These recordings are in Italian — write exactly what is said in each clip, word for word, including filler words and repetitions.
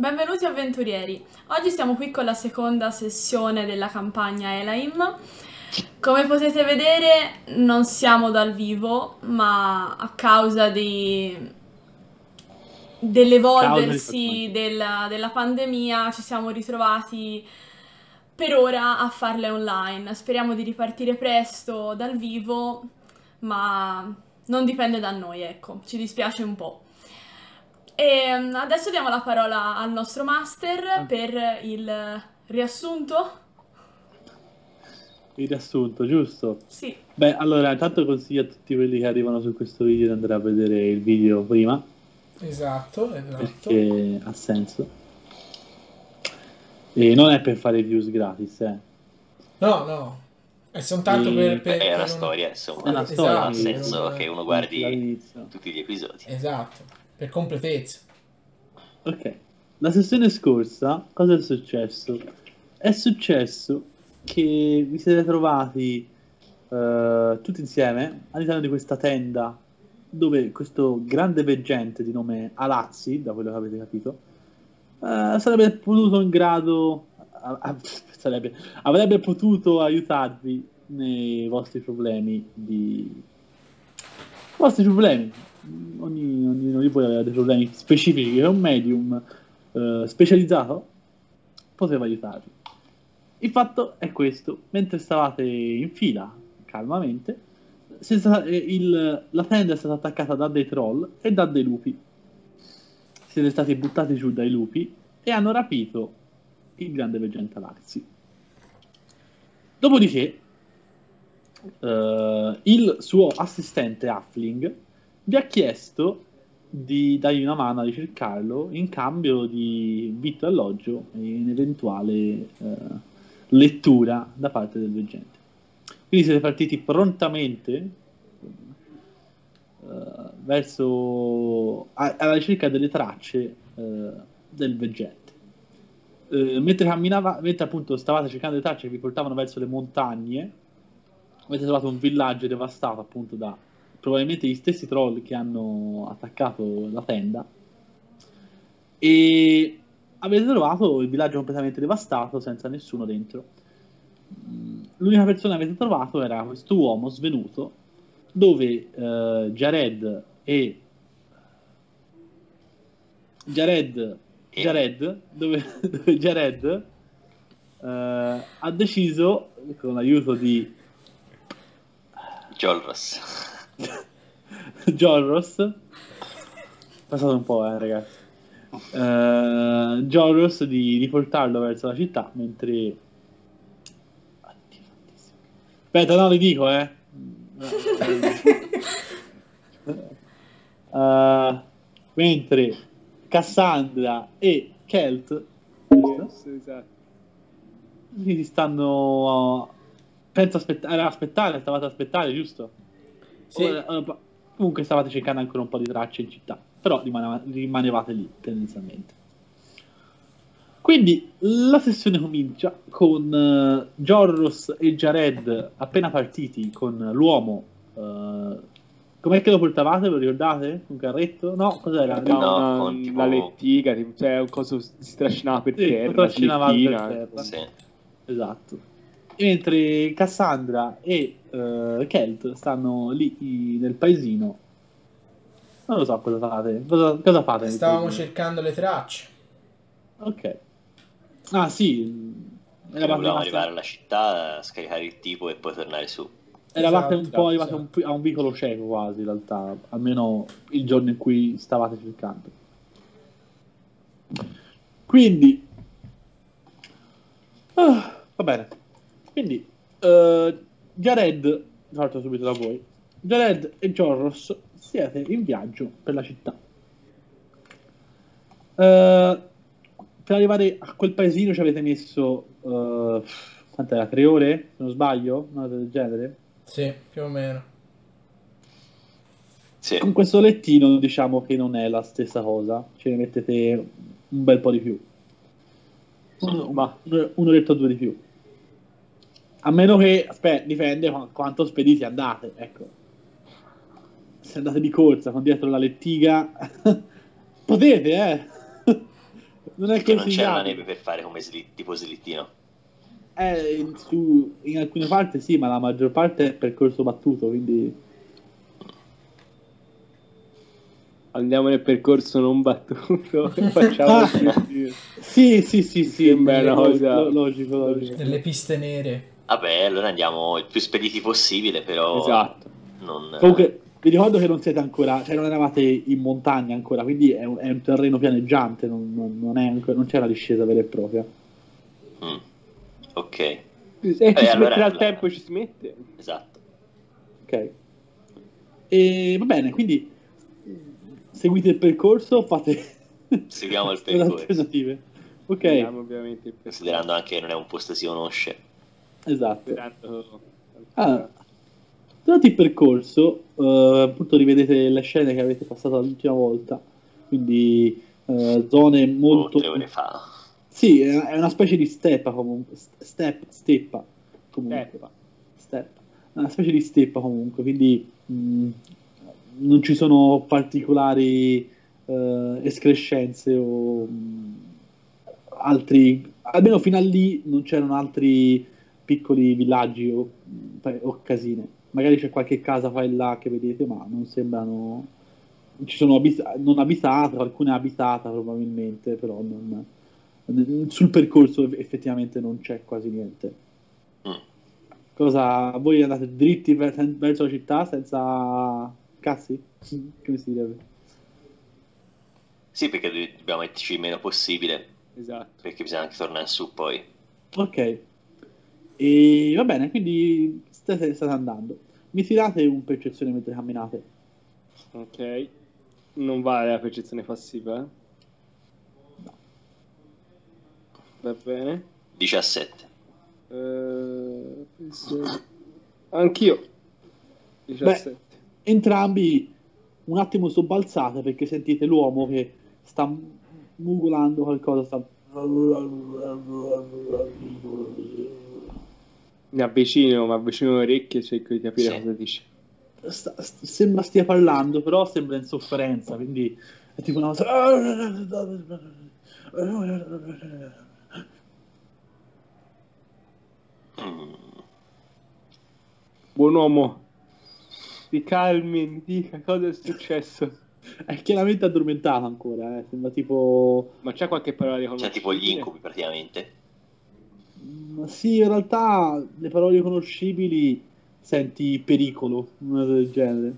benvenuti avventurieri. Oggi siamo qui con la seconda sessione della campagna Elaim. Come potete vedere non siamo dal vivo, ma a causa di... dell'evolversi della, della pandemia ci siamo ritrovati per ora a farle online. Speriamo di ripartire presto dal vivo, ma non dipende da noi, ecco, ci dispiace un po'. E adesso diamo la parola al nostro master per il riassunto. Il riassunto, giusto? Sì. Beh, allora, intanto consiglio a tutti quelli che arrivano su questo video di andare a vedere il video prima. Esatto, esatto. Perché ha senso. E non è per fare views gratis, eh. No, no. È soltanto E... per, per... Beh, è una per storia, un... insomma. È una esatto, storia, ha senso un... che uno guardi tutti gli episodi. Esatto, per completezza. Ok. La sessione scorsa, cosa è successo? È successo che vi siete trovati uh, tutti insieme all'interno di questa tenda dove questo grande veggente di nome Alazzi, da quello che avete capito, uh, sarebbe potuto in grado uh, uh, sarebbe, avrebbe potuto aiutarvi nei vostri problemi di vostri problemi. Ogni, ognuno di voi aveva dei problemi specifici e un medium uh, specializzato poteva aiutarvi. Il fatto è questo: mentre stavate in fila calmamente, stata, eh, il, la tenda è stata attaccata da dei troll e da dei lupi. Siete stati buttati giù dai lupi e hanno rapito il grande veggente Alazzi. Dopodiché uh, il suo assistente Halfling vi ha chiesto di dargli una mano a ricercarlo in cambio di vitto e alloggio e un'eventuale uh, lettura da parte del veggente. Quindi siete partiti prontamente uh, verso a, alla ricerca delle tracce uh, del veggente. Uh, mentre camminava, mentre appunto stavate cercando le tracce che vi portavano verso le montagne, avete trovato un villaggio devastato appunto da probabilmente gli stessi troll che hanno attaccato la tenda, e avete trovato il villaggio completamente devastato senza nessuno dentro. L'unica persona che avete trovato era questo uomo svenuto dove uh, Jared e Jared Jared dove, dove Jared uh, ha deciso, con l'aiuto di Jolros Jolros passate un po' eh ragazzi uh, Jolros di, di portarlo verso la città, mentre aspetta, no, li dico eh uh, mentre Cassandra e Kelt yes, esatto. si stanno uh, penso aspettare aspettare stavate a aspettare, giusto? Sì. Uh, comunque stavate cercando ancora un po' di tracce in città, però rimaneva, rimanevate lì tendenzialmente. Quindi la sessione comincia con uh, Jorros e Jared appena partiti con l'uomo. Uh, com'è che lo portavate? Ve lo ricordate? Un carretto? No, cos'era? No, No, una, con tipo- la lettiga, tipo, cioè un coso si strascinava per Sì, terra, lo trascinavate per lettina. terra. Sì. Esatto. E mentre Cassandra e uh, Kelt stanno lì i- nel paesino, non lo so cosa fate. Cosa, cosa fate? nel Stavamo paesino? cercando le tracce. Ok. Ah sì, Volevamo eravate, arrivare alla città, scaricare il tipo e poi tornare su. eravate un Esatto, po' arrivati a un, esatto. a un vicolo cieco quasi in realtà, almeno il giorno in cui stavate cercando. Quindi, ah, va bene. Quindi, uh, Jared, salto subito da voi. Jared e Jorros siete in viaggio per la città. Uh, per arrivare a quel paesino ci avete messo uh, quant'era? Tre ore? Se non sbaglio? Una cosa del genere? Sì, più o meno. Sì. Con questo lettino diciamo che non è la stessa cosa, ci ne mettete un bel po' di più. Un- Ma Un'oretta o due di più. A meno che, aspetta, dipende qu- quanto spediti andate, ecco. Se andate di corsa con dietro la lettiga, potete, eh. non è Che non c'era la consigliabile. neve per fare come sli- tipo slittino. Eh, in, su- in alcune parti sì, ma la maggior parte è percorso battuto, quindi Andiamo nel percorso non battuto e facciamo il slittino. sì, sì, sì, sì, Sembra una lo- cosa- lo- logico, logico. Delle piste nere. Vabbè, allora andiamo il più spediti possibile, però Esatto. non... Comunque, vi ricordo che non siete ancora, cioè non eravate in montagna ancora, quindi è un, è un terreno pianeggiante, non, non- non è ancora- non c'è una discesa vera e propria. Mm. Ok, E ci Eh, si allora- metterà il tempo, ci si mette. esatto. Ok. E va bene, quindi seguite il percorso, fate Seguiamo il le percorso, alternative. Ok, Vediamo ovviamente il percorso. considerando anche che non è un posto che si conosce. esatto. Sperando- Ah, durante il percorso, eh, appunto, rivedete le scene che avete passato l'ultima volta, quindi eh, zone Oh, molto... tre ore fa. Sì, è è una specie di steppa comunque, st- step, steppa comunque, Steppa. steppa. È una specie di steppa comunque, quindi mh, non ci sono particolari eh, escrescenze o mh, altri, almeno fino a lì non c'erano altri piccoli villaggi o, mh, o casine. Magari c'è qualche casa qua e là che vedete, ma non sembrano, ci sono abita- non abitate, qualcuna è abitata probabilmente, però non sul percorso effettivamente non c'è quasi niente. Mm. Cosa, voi andate dritti ver- verso la città senza cazzi? Come si direbbe? Sì, perché do- dobbiamo metterci il meno possibile, Esatto. perché bisogna anche tornare su poi. Ok. E va bene, quindi state, state andando. Mi tirate un percezione mentre camminate. Ok. Non vale la percezione passiva, eh? Va bene. diciassette. Eh, penso- Anch'io. diciassette. Entrambi un attimo sobbalzate perché sentite l'uomo che sta mugolando qualcosa, sta... Mi avvicino, mi avvicino le orecchie e cerco di capire Sì. cosa dice. sta- st- sembra stia parlando, però sembra in sofferenza, quindi è tipo una cosa... Mm. Buon uomo, ti calmi, mi dica cosa è successo. È chiaramente addormentato ancora, eh. Sembra tipo... Ma c'è qualche parola Cioè riconoscibile? tipo gli incubi praticamente. Ma sì, in realtà le parole riconoscibili senti pericolo, una cosa del genere.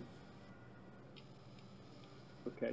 Ok.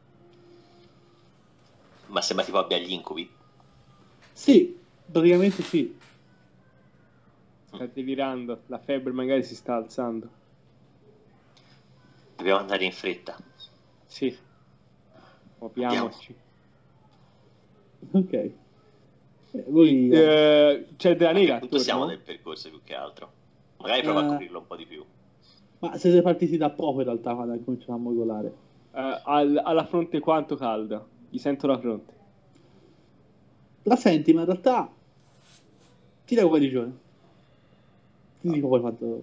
Ma sembra tipo abbia gli incubi. Sì, praticamente sì. Sta delirando, la febbre magari si sta alzando. Dobbiamo andare in fretta. Sì. Muoviamoci. Ok. Eh, voi... Eh, c'è della A che nera punto siamo attorno? nel percorso più che altro? Magari prova Eh. a coprirlo un po' di più. Ma siete partiti da poco in realtà quando cominciamo a mogolare. Eh, al- alla fronte quanto calda? Gli sento la fronte. La senti, ma in realtà tira guarigione. Ti dico poi quanto...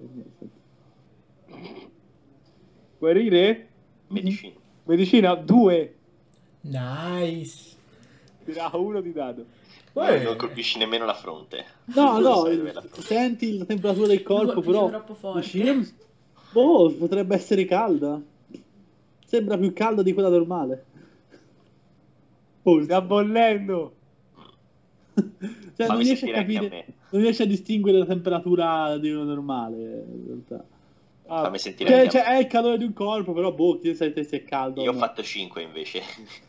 Guarire? Medicina. Medicina? Due. Nice. Tira uno di dado. Uè. Non colpisci nemmeno la fronte. No, no, Serve la fronte. senti la temperatura del corpo, Colpisce però... troppo forte. dici, "Eh, boh, potrebbe essere calda. Sembra più calda di quella normale. Forse. Sta bollendo. Cioè, non Fammi riesci a sentire anche a capire, me. non riesci a distinguere la temperatura di una normale, in realtà. Ah, Fammi sentire Cioè, anche cioè, a me. è il calore di un corpo, però boh, chi sa se è caldo. Io o ho no. fatto cinque invece.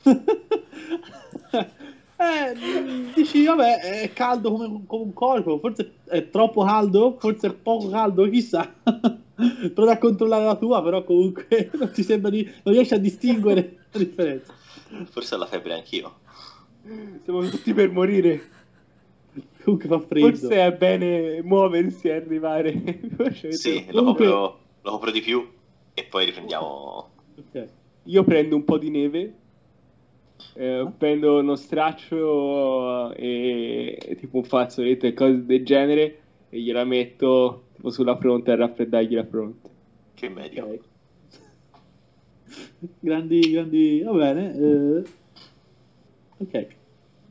eh, dici, vabbè, è caldo come, come un corpo, forse è troppo caldo, forse è poco caldo, chissà. Prova a controllare la tua, però comunque non ti sembra di, non riesci a distinguere la differenza. Forse ho la febbre anch'io. Siamo tutti per morire. Comunque fa freddo. Forse è bene muoversi e arrivare. Sì, lo Comunque- copro, lo copro di più e poi riprendiamo. Ok. Io prendo un po' di neve, eh, prendo uno straccio e, e tipo un fazzoletto e cose del genere e gliela metto tipo sulla fronte a raffreddargli la fronte. Che meglio. Ok. Grandi, grandi, va bene. eh, ok.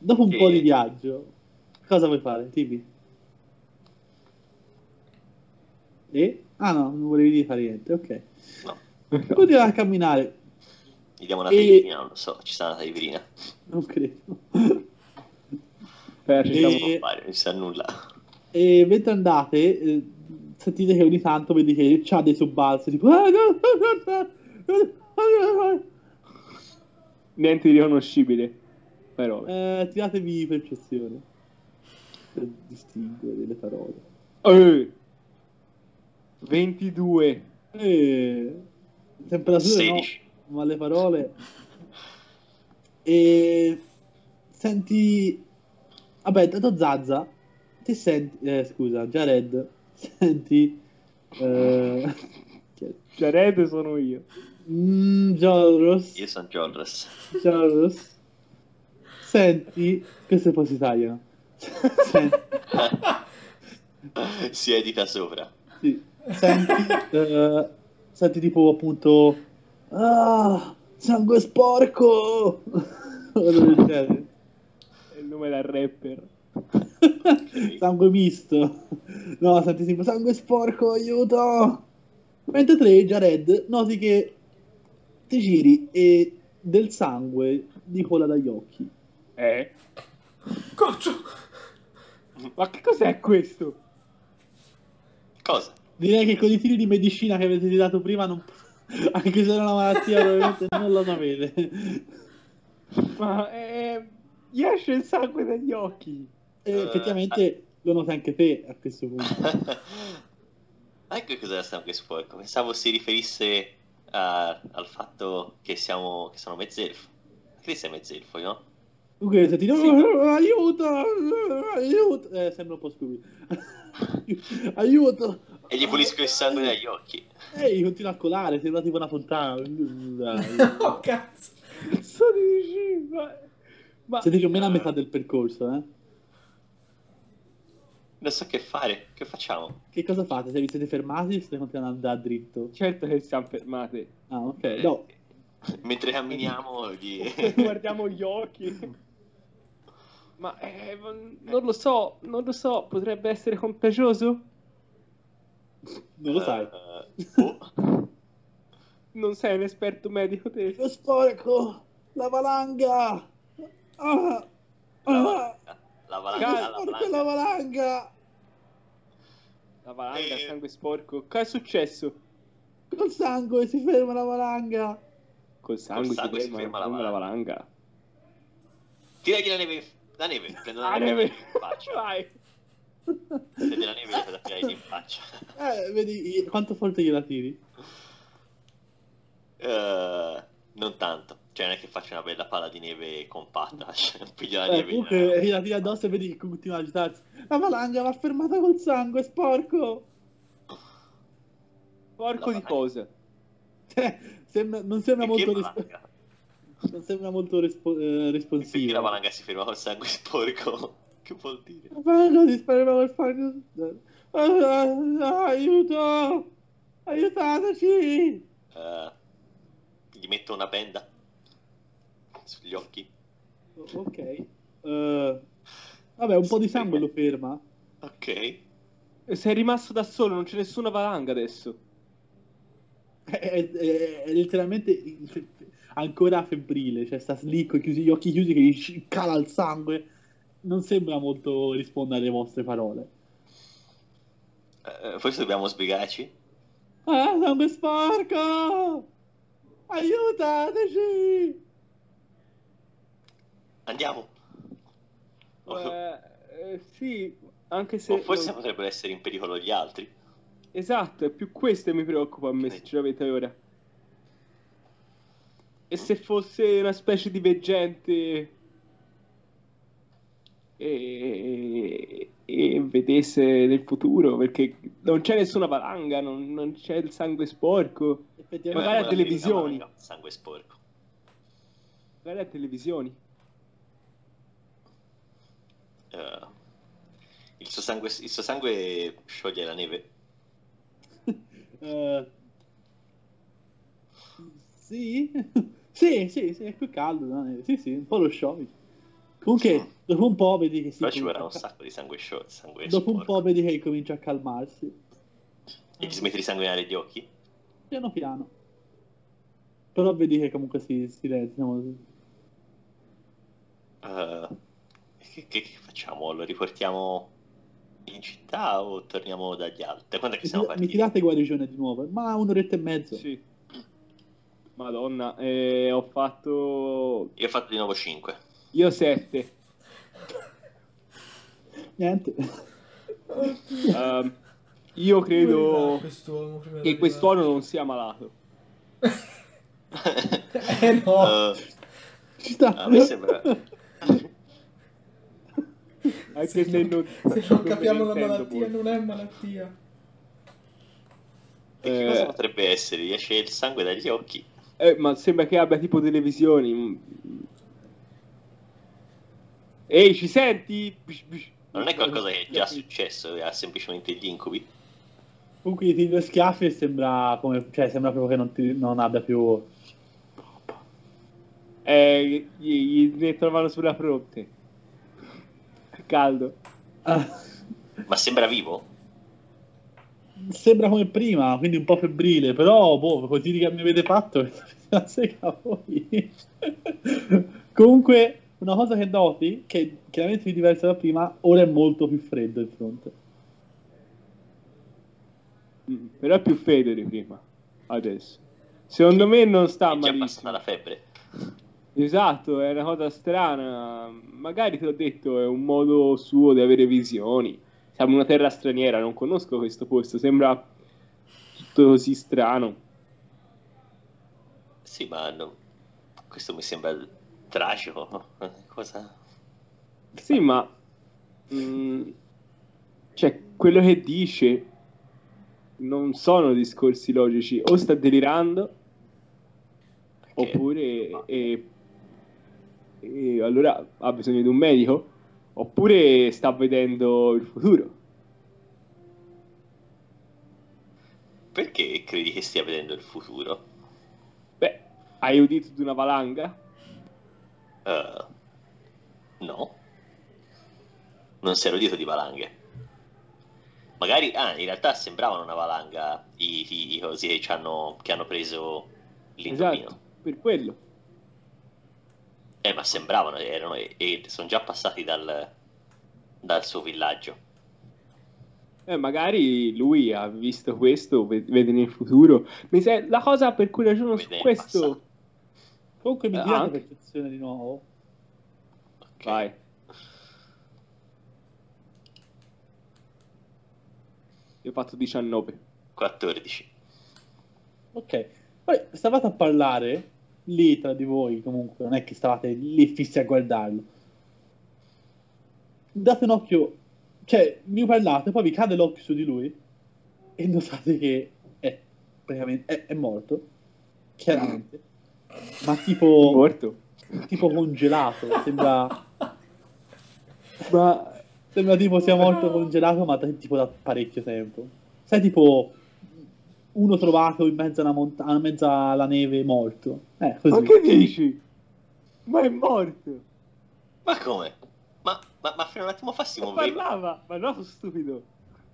dopo un Sì. po' di viaggio, cosa vuoi fare, Tibi? E? Ah no, non volevi dire fare niente, ok. No, Continua a camminare, gli diamo una E- taibrina, non lo so, ci sta una taibrina. non credo. Aspetta, ci stiamo- E- Non può fare, non ci sta nulla. E mentre andate, eh, sentite che ogni tanto vedi che c'ha dei sobbalzi, tipo... Niente di riconoscibile. Però. Eh, tiratevi percezione per distinguere le parole. Eh. ventidue. Eh, temperature sedici. no, ma le parole. E senti, vabbè, dato Zazza, ti senti, eh, scusa, Jared, senti, eh, Jared sono io. mm, Joros, Io sono Jorres. Joros, senti, queste poi si tagliano. Senti, Si edita sopra. sì, senti, eh, senti tipo appunto, ah, sangue sporco, cosa del genere. È il nome del rapper. Sangue misto. No, senti tipo sangue sporco, aiuto. Mentre te, Jared, noti che ti giri e del sangue gli cola dagli occhi. Eh? Coccio! Ma che cos'è questo? Cosa? Direi che con i tiri di medicina che avete tirato prima, non... anche se è una malattia, probabilmente non lo sapete. Ma eh, gli esce il sangue dagli occhi. E Eh, effettivamente lo noti anche te a questo punto. Ecco cos'era sangue sporco. Pensavo si riferisse a- al fatto che siamo che sono mezzelfo. Che sei mezzelfo, no? Comunque, senti, no, Sì. aiuto, aiuto. Eh, sembra un po' Scooby. Aiuto. E gli pulisco il sangue dagli occhi. Ehi, continua a colare, sembra tipo una fontana. Dai. Oh, cazzo! Sono vicino. Ma... ma... Siete più o meno a metà del percorso, eh? Non so che fare. Che facciamo? Che cosa fate? Se vi siete fermati, state continuando ad andare dritto? Certo che siamo fermate. Ah, ok. Eh, No, Mentre camminiamo gli... Guardiamo gli occhi. Ma eh, ma non lo so, non lo so, potrebbe essere contagioso? non lo sai. Eh, oh. Non sei un esperto medico te? Lo sporco! La valanga! Ah! Ah! La Lo valanga, la sporco valanga. è la valanga! La valanga, Eh. sangue sporco. Cosa è successo? Col sangue si ferma la valanga! Col sangue, sangue si si ferma, ferma la ferma la valanga. valanga. Tiragli la neve. La neve. Prendo la Ah, neve. neve. In faccia. Vai. Prende la neve e la tirare in faccia. Eh, vedi quanto forte gliela tiri? Eh, non tanto. Cioè non è che faccio una bella palla di neve compatta. Cioè, piglio la Eh, neve. comunque gliela tiri addosso e vedi che continua a agitarsi. La valanga va fermata col sangue, sporco! Porco La di valanga. cosa? Cioè, sembra- non sembra Perché molto, la rispo- valanga? non sembra molto rispo- eh, Perché responsivo. la valanga si ferma col sangue sporco? Che vuol dire? La valanga si ferma col sangue. Ah, ah, aiuto! Aiutateci! Eh, gli metto una benda sugli occhi. O- Ok. Eh, vabbè, un po' di sangue lo ferma. Ok. Sei rimasto da solo, non c'è nessuna valanga adesso. È, è- è- è letteralmente ancora febbrile, cioè sta lì con chiusi, gli occhi chiusi che gli sci- cala il sangue. Non sembra molto rispondere alle vostre parole. Eh, forse dobbiamo sbrigarci? Ah, sangue sporco! Aiutateci! Andiamo. O, Eh, eh, sì, anche se... o forse non- potrebbero essere in pericolo gli altri. Esatto, è più questo che mi preoccupa a me, Sì. sinceramente, ora. E se fosse una specie di veggente e, e vedesse nel futuro, perché non c'è nessuna valanga, non, non c'è il sangue sporco, Effettivamente, magari a Come la televisioni. valanga, sangue sporco. magari a televisioni. Eh, il, suo sangue, il suo sangue scioglie la neve. eh, sì? Sì, sì, sì, è più caldo, no? Sì, sì, un po' lo scioglie. Comunque, dopo un po' vedi che si Però ci comincia vorrà un a- sacco di sangue sciolto, sangue dopo un sporco. po' vedi che comincia a calmarsi, E gli smetti di sanguinare gli occhi? piano piano. Però vedi che comunque si silenzia. Eh, che, che- che facciamo? Lo riportiamo in città o torniamo dagli altri? Da quando è che Mi, siamo mi partiti? tirate guarigione di nuovo, ma un'oretta e mezzo. Sì. Madonna, eh, ho fatto... Io ho fatto di nuovo cinque. Io sette. Niente. Ehm, io credo Quest'uomo prima di che quest'uomo non sia malato. Eh no! Eh, Ci sta. a me sembra... Anche se, non, Se non capiamo la me ne intendo malattia, molto. non è malattia. E che cosa Eh. potrebbe essere? Gli esce il sangue dagli occhi? Eh, ma sembra che abbia tipo delle visioni. Ehi, ci senti? Bish, bish. Non è qualcosa che è già successo, ha semplicemente gli incubi? Comunque gli tiri due schiaffi e sembra come, cioè sembra proprio che non, ti, non abbia più. Eh, gli, gli ne trovano sulla fronte. Caldo. Ah, Ma sembra vivo? sembra come prima, quindi un po' febbrile, però boh, così che mi avete fatto, la sega voi. Comunque, una cosa che noti, che chiaramente è diversa da prima, ora è molto più freddo il fronte. Mm, però è più freddo di prima. Adesso. Secondo me non sta È già malissimo. passata la febbre. Esatto, è una cosa strana. Magari te l'ho detto, è un modo suo di avere visioni. Siamo in una terra straniera, non conosco questo posto, sembra tutto così strano. Sì, ma no- questo mi sembra tragico. Cosa? Sì, ma mm, cioè, quello che dice non sono discorsi logici. O sta delirando, Perché? oppure e, e allora ha bisogno di un medico, oppure sta vedendo il futuro. Perché credi che stia vedendo il futuro? Beh, hai udito di una valanga? Eh, no. Non si era udito di valanghe. Magari, ah, in realtà sembravano una valanga i, i, i cosi che, ci hanno, che hanno preso l'indovino. Esatto, per quello. Eh, ma sembravano, erano, e, e sono già passati dal, dal suo villaggio. Eh, magari lui ha visto questo, ve- vede nel futuro. Mi sa- la cosa per cui ragiono su Vede nel questo... passato. Comunque mi Eh, tirate anche. percezione di nuovo. Ok. Vai. Io ho fatto diciannove. quattordici. Ok. Poi stavate a parlare lì tra di voi, comunque, non è che stavate lì fissi a guardarlo. Date un occhio, cioè, vi parlate, poi vi cade l'occhio su di lui e notate che è praticamente è, è morto, chiaramente, ma tipo, Morto. tipo congelato, sembra, Ma... sembra tipo sia morto congelato, ma da- tipo da parecchio tempo. Sai, tipo uno trovato in mezzo alla montagna, in mezzo alla neve morto. Eh, così. Ma che dici? Ma è morto. Ma come? Ma, ma, ma fino a un attimo fa si Ma muoveva. parlava. Ma no, sono stupido.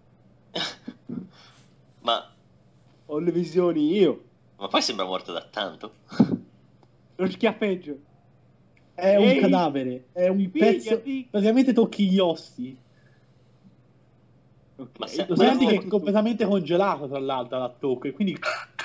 Ma, Ho le visioni io. ma poi sembra morto da tanto. Lo schiaffeggio. È un Ehi, cadavere, è un pezzo, pigliati. praticamente tocchi gli ossi. Ok, Ma se- Lo Ma senti no, che è completamente congelato tra l'altro da tocco e quindi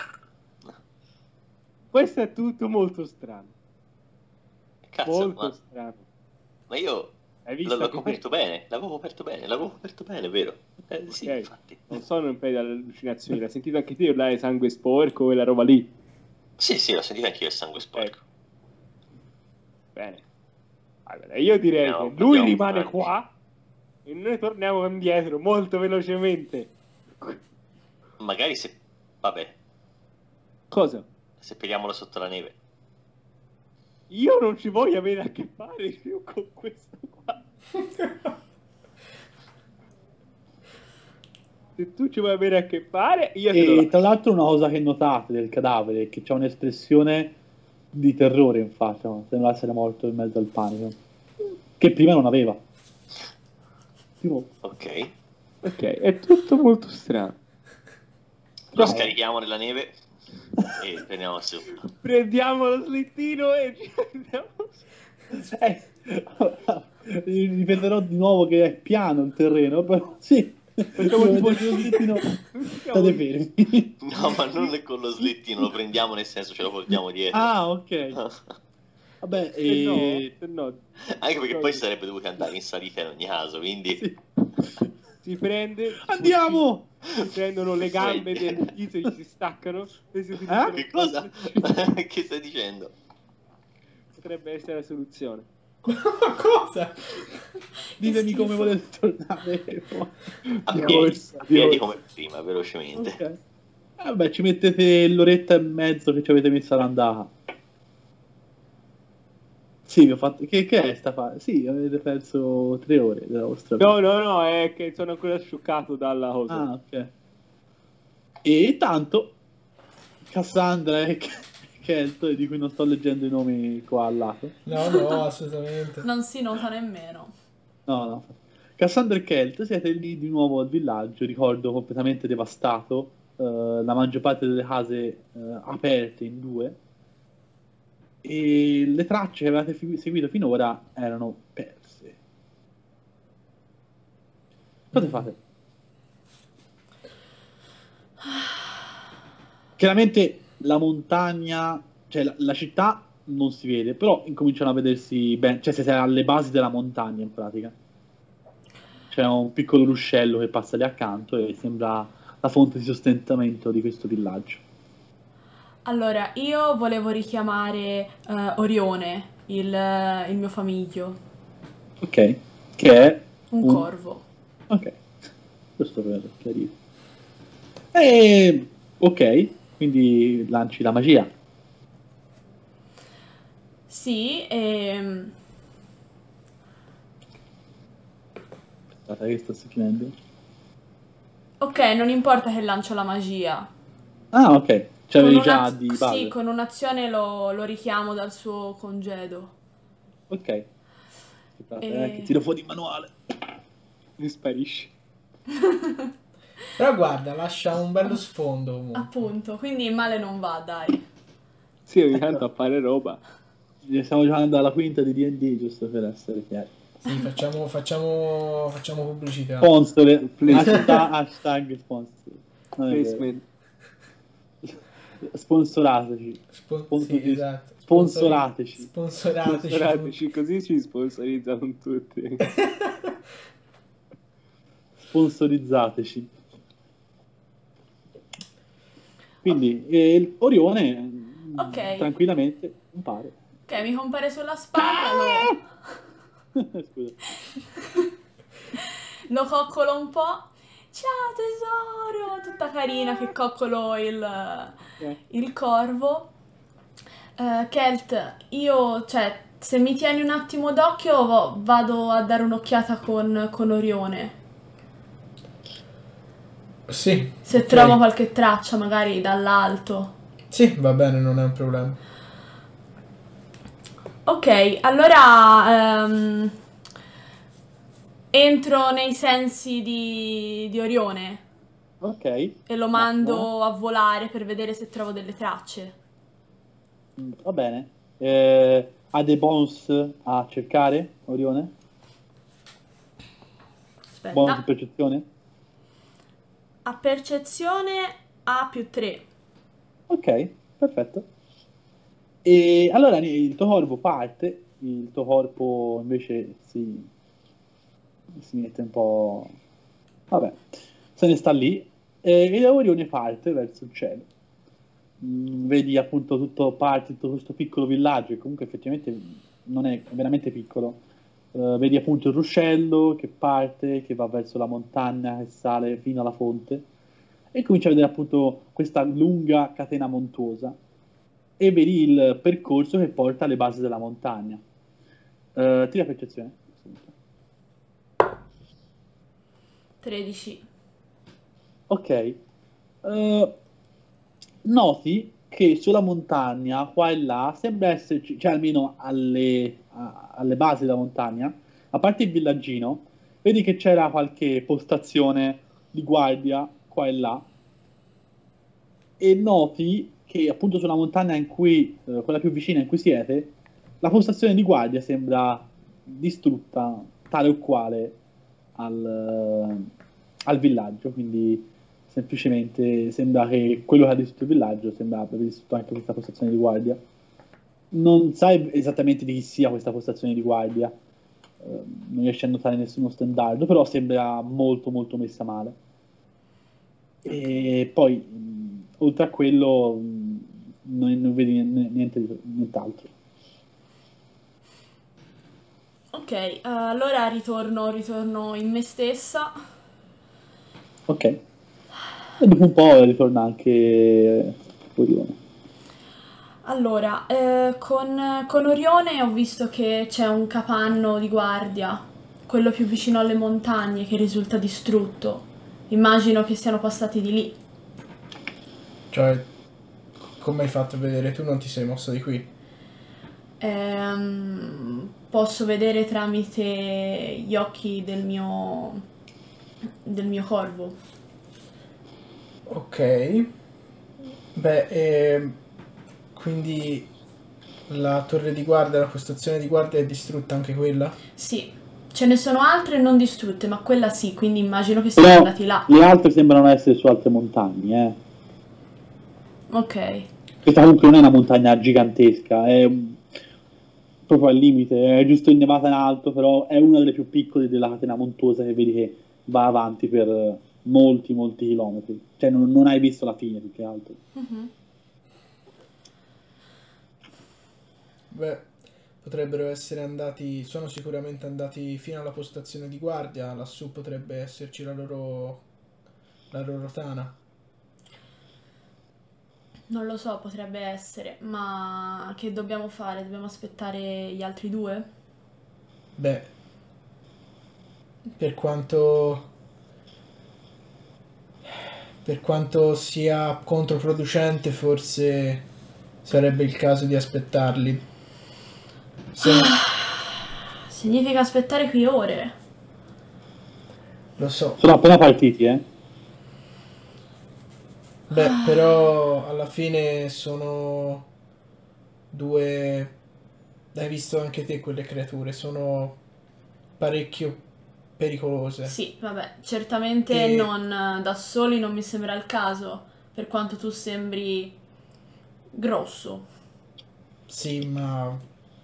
Questo è tutto molto strano. Cazzo, molto ma, strano. ma io Hai l- visto l'ho anche te? coperto bene, l'avevo coperto bene, l'avevo coperto bene, vero? Eh, sì, Ok. infatti. Non sono in preda alle allucinazioni. L'hai sentito anche te urlare sangue sporco e la roba lì? Sì, sì, l'ho sentito anch'io il sangue sporco. Bene. Allora, io direi No, che lui andiamo rimane avanti. qua e noi torniamo indietro molto velocemente. Magari se... Vabbè, Cosa? seppelliamolo sotto la neve. Io non ci voglio avere a che fare più con questo qua. Se tu ci vuoi avere a che fare, io te lo e lascio. tra l'altro una cosa che notate del cadavere è che c'ha un'espressione di terrore in faccia, sembra essere morto in mezzo al panico. che prima non aveva. Tipo, Ok. Ok, è tutto molto strano. Lo scarichiamo nella neve e prendiamo su. Prendiamo lo slittino e ci andiamo su. eh, ripeterò di nuovo che è piano il terreno, però sì. Facciamo Io tipo vedo lo slittino, state fermi. No, ma non con lo slittino, lo prendiamo nel senso ce lo portiamo dietro. Ah, ok. Vabbè, Se no, e... se no, Anche perché poi si sarebbe dovuto andare in salita in ogni caso, quindi... sì. si prende, Andiamo! si prendono le gambe del tizio e ci si staccano e si utilizzano. Che cosa? Che stai dicendo? Potrebbe essere la soluzione. Ma cosa? Ditemi come volete tornare. A Dio, piedi, a piedi Dio. come prima, velocemente. Ok. Vabbè, ci mettete l'oretta e mezzo che ci avete messo all'andata. Sì, vi ho fatto... Che, che è sta fa? Sì, avete perso tre ore della vostra vita. No, no, no, è che sono ancora scioccato dalla cosa. Ah, ok. E tanto Cassandra e Kelt, di cui non sto leggendo i nomi qua al lato. No, no, assolutamente. Non si nota nemmeno. No, no. Cassandra e Kelt, siete lì di nuovo al villaggio, ricordo completamente devastato, eh, la maggior parte delle case eh, aperte in due, e le tracce che avevate fi- seguito finora erano perse. Cosa fate? Chiaramente la montagna, cioè la, la città non si vede, però incominciano a vedersi bene, cioè siete alle basi della montagna in pratica. C'è un piccolo ruscello che passa lì accanto e sembra la fonte di sostentamento di questo villaggio. Allora, io volevo richiamare eh, Orione, il, il mio famiglio, Ok, che è un un- corvo. Ok, giusto per chiarire. E ok, quindi lanci la magia. Sì, e... Aspetta che sto scrivendo. Ok, non importa che lancio la magia. Ah, ok, c'avevi Con già una- di Sì, base. con un'azione lo, lo richiamo dal suo congedo. Ok. Aspetta, E- eh, che tiro fuori il manuale. Mi sparisce. Però guarda, lascia un bello sfondo comunque. Appunto, quindi il male non va, dai. Sì, ogni tanto appare roba. Stiamo giocando alla quinta di D and D, giusto per essere chiari. Sì, facciamo, facciamo, facciamo pubblicità. Sponsor, hashtag, hashtag sponsor. Non è vero. Placement. Sponsorateci. Spon- Sponsor- sì, esatto. Sponsorateci. Sponsorateci. Sponsorateci, così ci sponsorizzano tutti. Sponsorizzateci. Quindi eh, il Orione mm, Ok. tranquillamente compare. Ok, mi compare sulla spalla, lo, Scusa. lo coccolo un po'. Ciao tesoro, tutta carina che coccolo il, Eh, il corvo. Eh, Kelt, io, cioè, se mi tieni un attimo d'occhio vo- vado a dare un'occhiata con, con Orione. Sì. Se ok. trovo qualche traccia magari dall'alto. Sì, va bene, non è un problema. Ok, allora ehm, entro nei sensi di, di Orione ok. e lo mando a volare per vedere se trovo delle tracce. Mm, Va bene. Eh, ha dei bonus a cercare, Orione? Bonus di Aspetta. percezione? A percezione A più tre. Ok, perfetto. E allora il tuo corpo parte, il tuo corpo invece si, si mette un po'... Vabbè, se ne sta lì e, e Orione parte verso il cielo. Mm, vedi appunto tutto parte, tutto questo piccolo villaggio che comunque effettivamente non è, è veramente piccolo. Eh, vedi appunto il ruscello che parte, che va verso la montagna, che sale fino alla fonte e cominci a vedere appunto questa lunga catena montuosa e vedi il percorso che porta alle basi della montagna. Eh, tira percezione. tredici. Ok. Eh, noti che sulla montagna, qua e là, sembra esserci, cioè almeno alle, a- alle basi della montagna, a parte il villaggino, vedi che c'era qualche postazione di guardia qua e là, e noti che appunto sulla montagna in cui, eh, quella più vicina in cui siete, la postazione di guardia sembra distrutta tale o quale al, eh, al villaggio, quindi semplicemente sembra che quello che ha distrutto il villaggio sembra aver distrutto anche questa postazione di guardia. Non sai esattamente di chi sia questa postazione di guardia, eh, non riesci a notare nessuno stendardo, però sembra molto molto messa male. E poi mh, oltre a quello mh, non, non vedi niente, niente, nient'altro. Ok, eh, allora ritorno, ritorno in me stessa. Ok. E dopo un po' ritorna anche Orione. Allora, eh, con, con Orione ho visto che c'è un capanno di guardia, quello più vicino alle montagne, che risulta distrutto. Immagino che siano passati di lì. Cioè, come hai fatto a vedere? Tu non ti sei mossa di qui? Ehm, posso vedere tramite gli occhi del mio, del mio corvo. Ok. Beh, ehm, quindi la torre di guardia, la postazione di guardia è distrutta anche quella? Sì, ce ne sono altre non distrutte, ma quella sì, quindi immagino che siano Però andati là. le altre sembrano essere su altre montagne, eh. Ok. Questa comunque non è una montagna gigantesca, è un- proprio al limite, è giusto innevata in alto, però è una delle più piccole della catena montuosa che vedi che va avanti per molti, molti chilometri. Cioè non, non hai visto la fine, più che altro. Mhm. Beh, potrebbero essere andati, sono sicuramente andati fino alla postazione di guardia, lassù potrebbe esserci la loro, la loro tana. Non lo so, potrebbe essere, ma che dobbiamo fare? Dobbiamo aspettare gli altri due? Beh, per quanto, per quanto sia controproducente, forse sarebbe il caso di aspettarli. Se, Significa aspettare qui ore. lo so. Sono appena partiti, eh. Beh, però alla fine sono due... Hai visto anche te quelle creature, sono parecchio pericolose. Sì, vabbè, certamente E- non eh, da soli non mi sembra il caso, per quanto tu sembri grosso. Sì, ma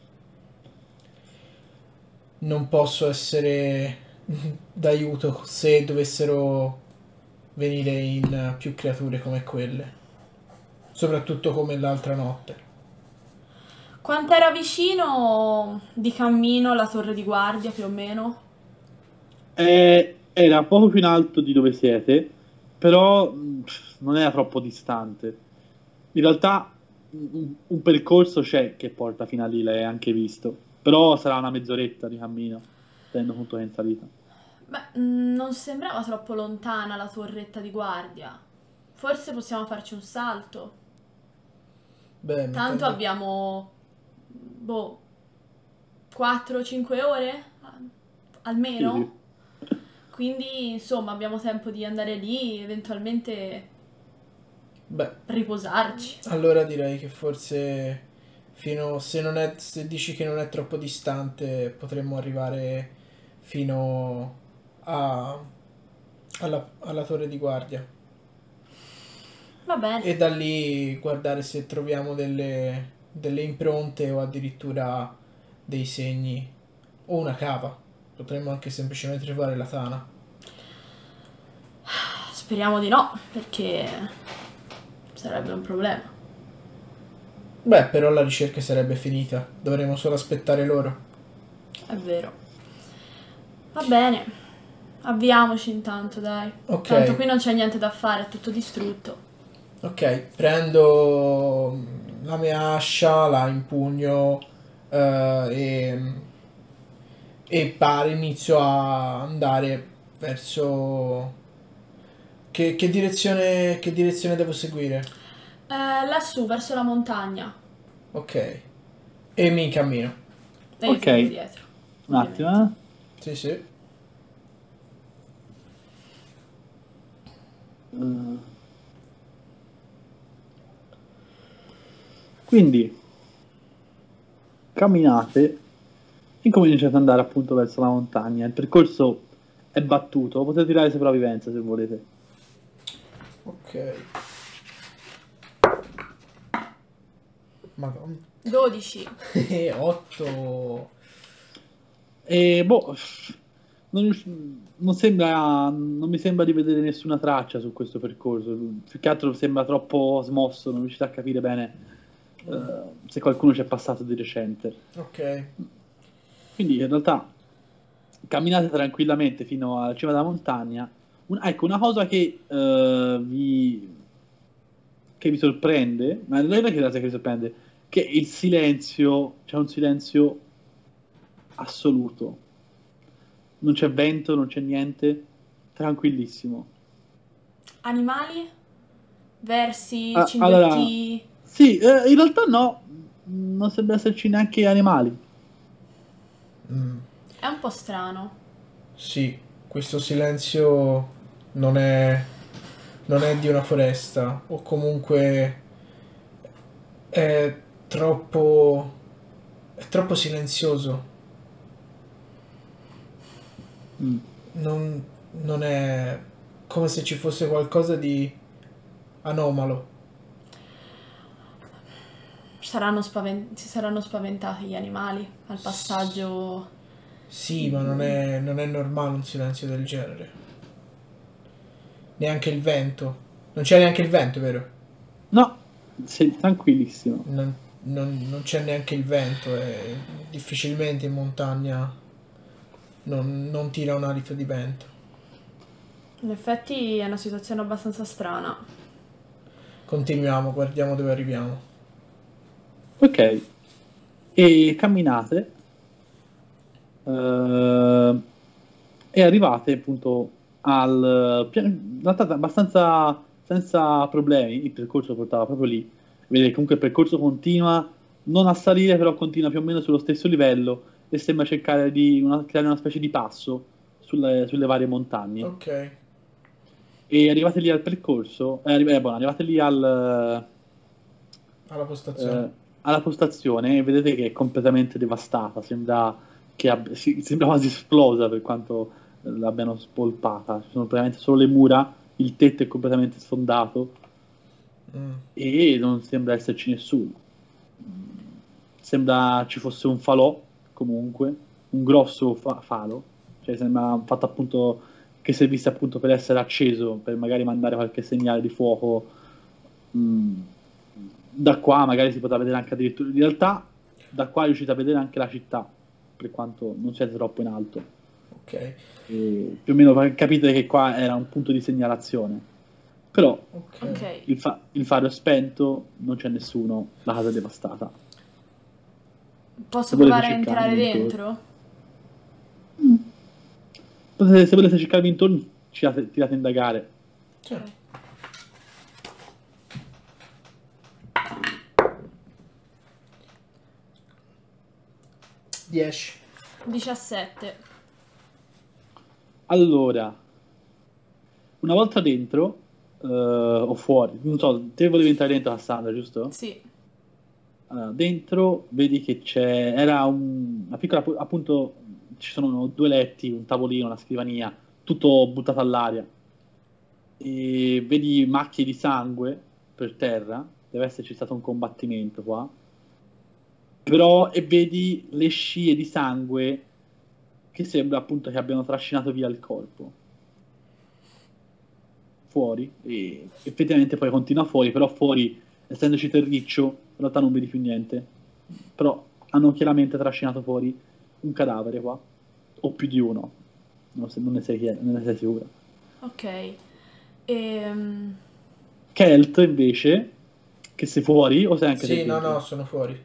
non posso essere d'aiuto se dovessero venire in più creature come quelle. Soprattutto come l'altra notte. Quant'era vicino di cammino la torre di guardia, più o meno? Eh, era poco più in alto di dove siete, però mh, non era troppo distante. In realtà un, un percorso c'è che porta fino a lì, l'hai anche visto, però sarà una mezz'oretta di cammino, tenendo conto che è in salita. Beh, mm, non sembrava troppo lontana la torretta di guardia. Forse possiamo farci un salto. Beh, Tanto mettendo- abbiamo, boh, quattro cinque ore? Almeno? Sì, sì. Quindi, insomma, abbiamo tempo di andare lì, eventualmente Beh, riposarci. allora direi che forse fino se non è se dici che non è troppo distante potremmo arrivare fino a alla, alla torre di guardia Va bene. e da lì guardare se troviamo delle, delle impronte o addirittura dei segni o una cava. Potremmo anche semplicemente trovare la tana. Speriamo di no, perché sarebbe un problema. Beh, però la ricerca sarebbe finita. Dovremmo solo aspettare loro. È vero. Va bene. Avviamoci intanto, dai. Ok. Tanto qui non c'è niente da fare, è tutto distrutto. Ok, prendo la mia ascia, la impugno eh, e, e pare inizio a andare verso... Che, che direzione, che direzione devo seguire? Eh, lassù, verso la montagna. Ok. E mi incammino. E io Ok. sono dietro. Un attimo, eh. Sì, sì. Uh, quindi camminate e cominciate ad andare appunto verso la montagna. Il percorso è battuto, potete tirare sopravvivenza se volete. Ok. Madonna. dodici. otto. E boh, non, rius- non sembra, non mi sembra di vedere nessuna traccia su questo percorso. Più che altro sembra troppo smosso, non riuscite a capire bene eh, se qualcuno ci è passato di recente. Ok. Quindi in realtà camminate tranquillamente fino alla cima della montagna. Un- ecco, una cosa che eh, vi che vi sorprende, ma non è che cosa che vi sorprende, che il silenzio, c'è un silenzio assoluto. Non c'è vento, non c'è niente, tranquillissimo. Animali? Versi, Ah, cinghialetti? Sì, eh, in realtà no, non sembra esserci neanche animali. Mm. È un po' strano. Sì, questo silenzio non è, non è di una foresta, o comunque è troppo, è troppo silenzioso. Mm. Non, non è come se ci fosse qualcosa di anomalo. Saranno spaven- si saranno spaventati gli animali al passaggio. Sì, ma non è, non è normale un silenzio del genere. Neanche il vento. Non c'è neanche il vento, vero? No, sei tranquillissimo. Non, non- non c'è neanche il vento e difficilmente in montagna non, non tira un alito di vento. In effetti è una situazione abbastanza strana. Continuiamo, guardiamo dove arriviamo. Ok, e camminate eh, e arrivate appunto al piano, in realtà abbastanza senza problemi, il percorso portava proprio lì. Vedete, comunque il percorso continua, non a salire, però continua più o meno sullo stesso livello e sembra cercare di una- creare una specie di passo sulle, sulle varie montagne. Ok. E arrivate lì al percorso, eh, arri- eh, buono, arrivate lì al... Alla postazione. eh, alla postazione e vedete che è completamente devastata, sembra che abbia- si- sembra quasi esplosa per quanto eh, l'abbiano spolpata. Ci sono praticamente solo le mura, il tetto è completamente sfondato Mm. e non sembra esserci nessuno. Sembra ci fosse un falò, comunque, un grosso fa- falo, cioè sembra fatto appunto che servisse appunto per essere acceso, per magari mandare qualche segnale di fuoco. Mm. Da qua magari si potrà vedere anche addirittura, in realtà da qua riuscite a vedere anche la città, per quanto non siete troppo in alto. Ok. E più o meno capite che qua era un punto di segnalazione, però Ok. Ok. il, fa- il faro è spento, non c'è nessuno, la casa è devastata. Posso Se volete provare a entrare cercarmi dentro? Potete- se volete cercarvi intorno, tirate, tirate a indagare. Cioè, dieci. diciassette. Allora, una volta dentro, eh, o fuori, non so, te volevi entrare dentro Cassandra, giusto? Sì. Allora, dentro vedi che c'è, era un- una piccola, appunto, ci sono due letti, un tavolino, una scrivania, tutto buttato all'aria. E vedi macchie di sangue per terra, deve esserci stato un combattimento qua. Però, e vedi le scie di sangue che sembra appunto che abbiano trascinato via il corpo. Fuori, e effettivamente poi continua fuori, però fuori, essendoci terriccio, in realtà non vedi più niente. Però hanno chiaramente trascinato fuori un cadavere qua, o più di uno, non, se- non ne sei, chiar- non ne sei sicura. Ok. Ehm, Kelt invece, che sei fuori, o sei anche Sì, sei no, dentro? no, sono fuori.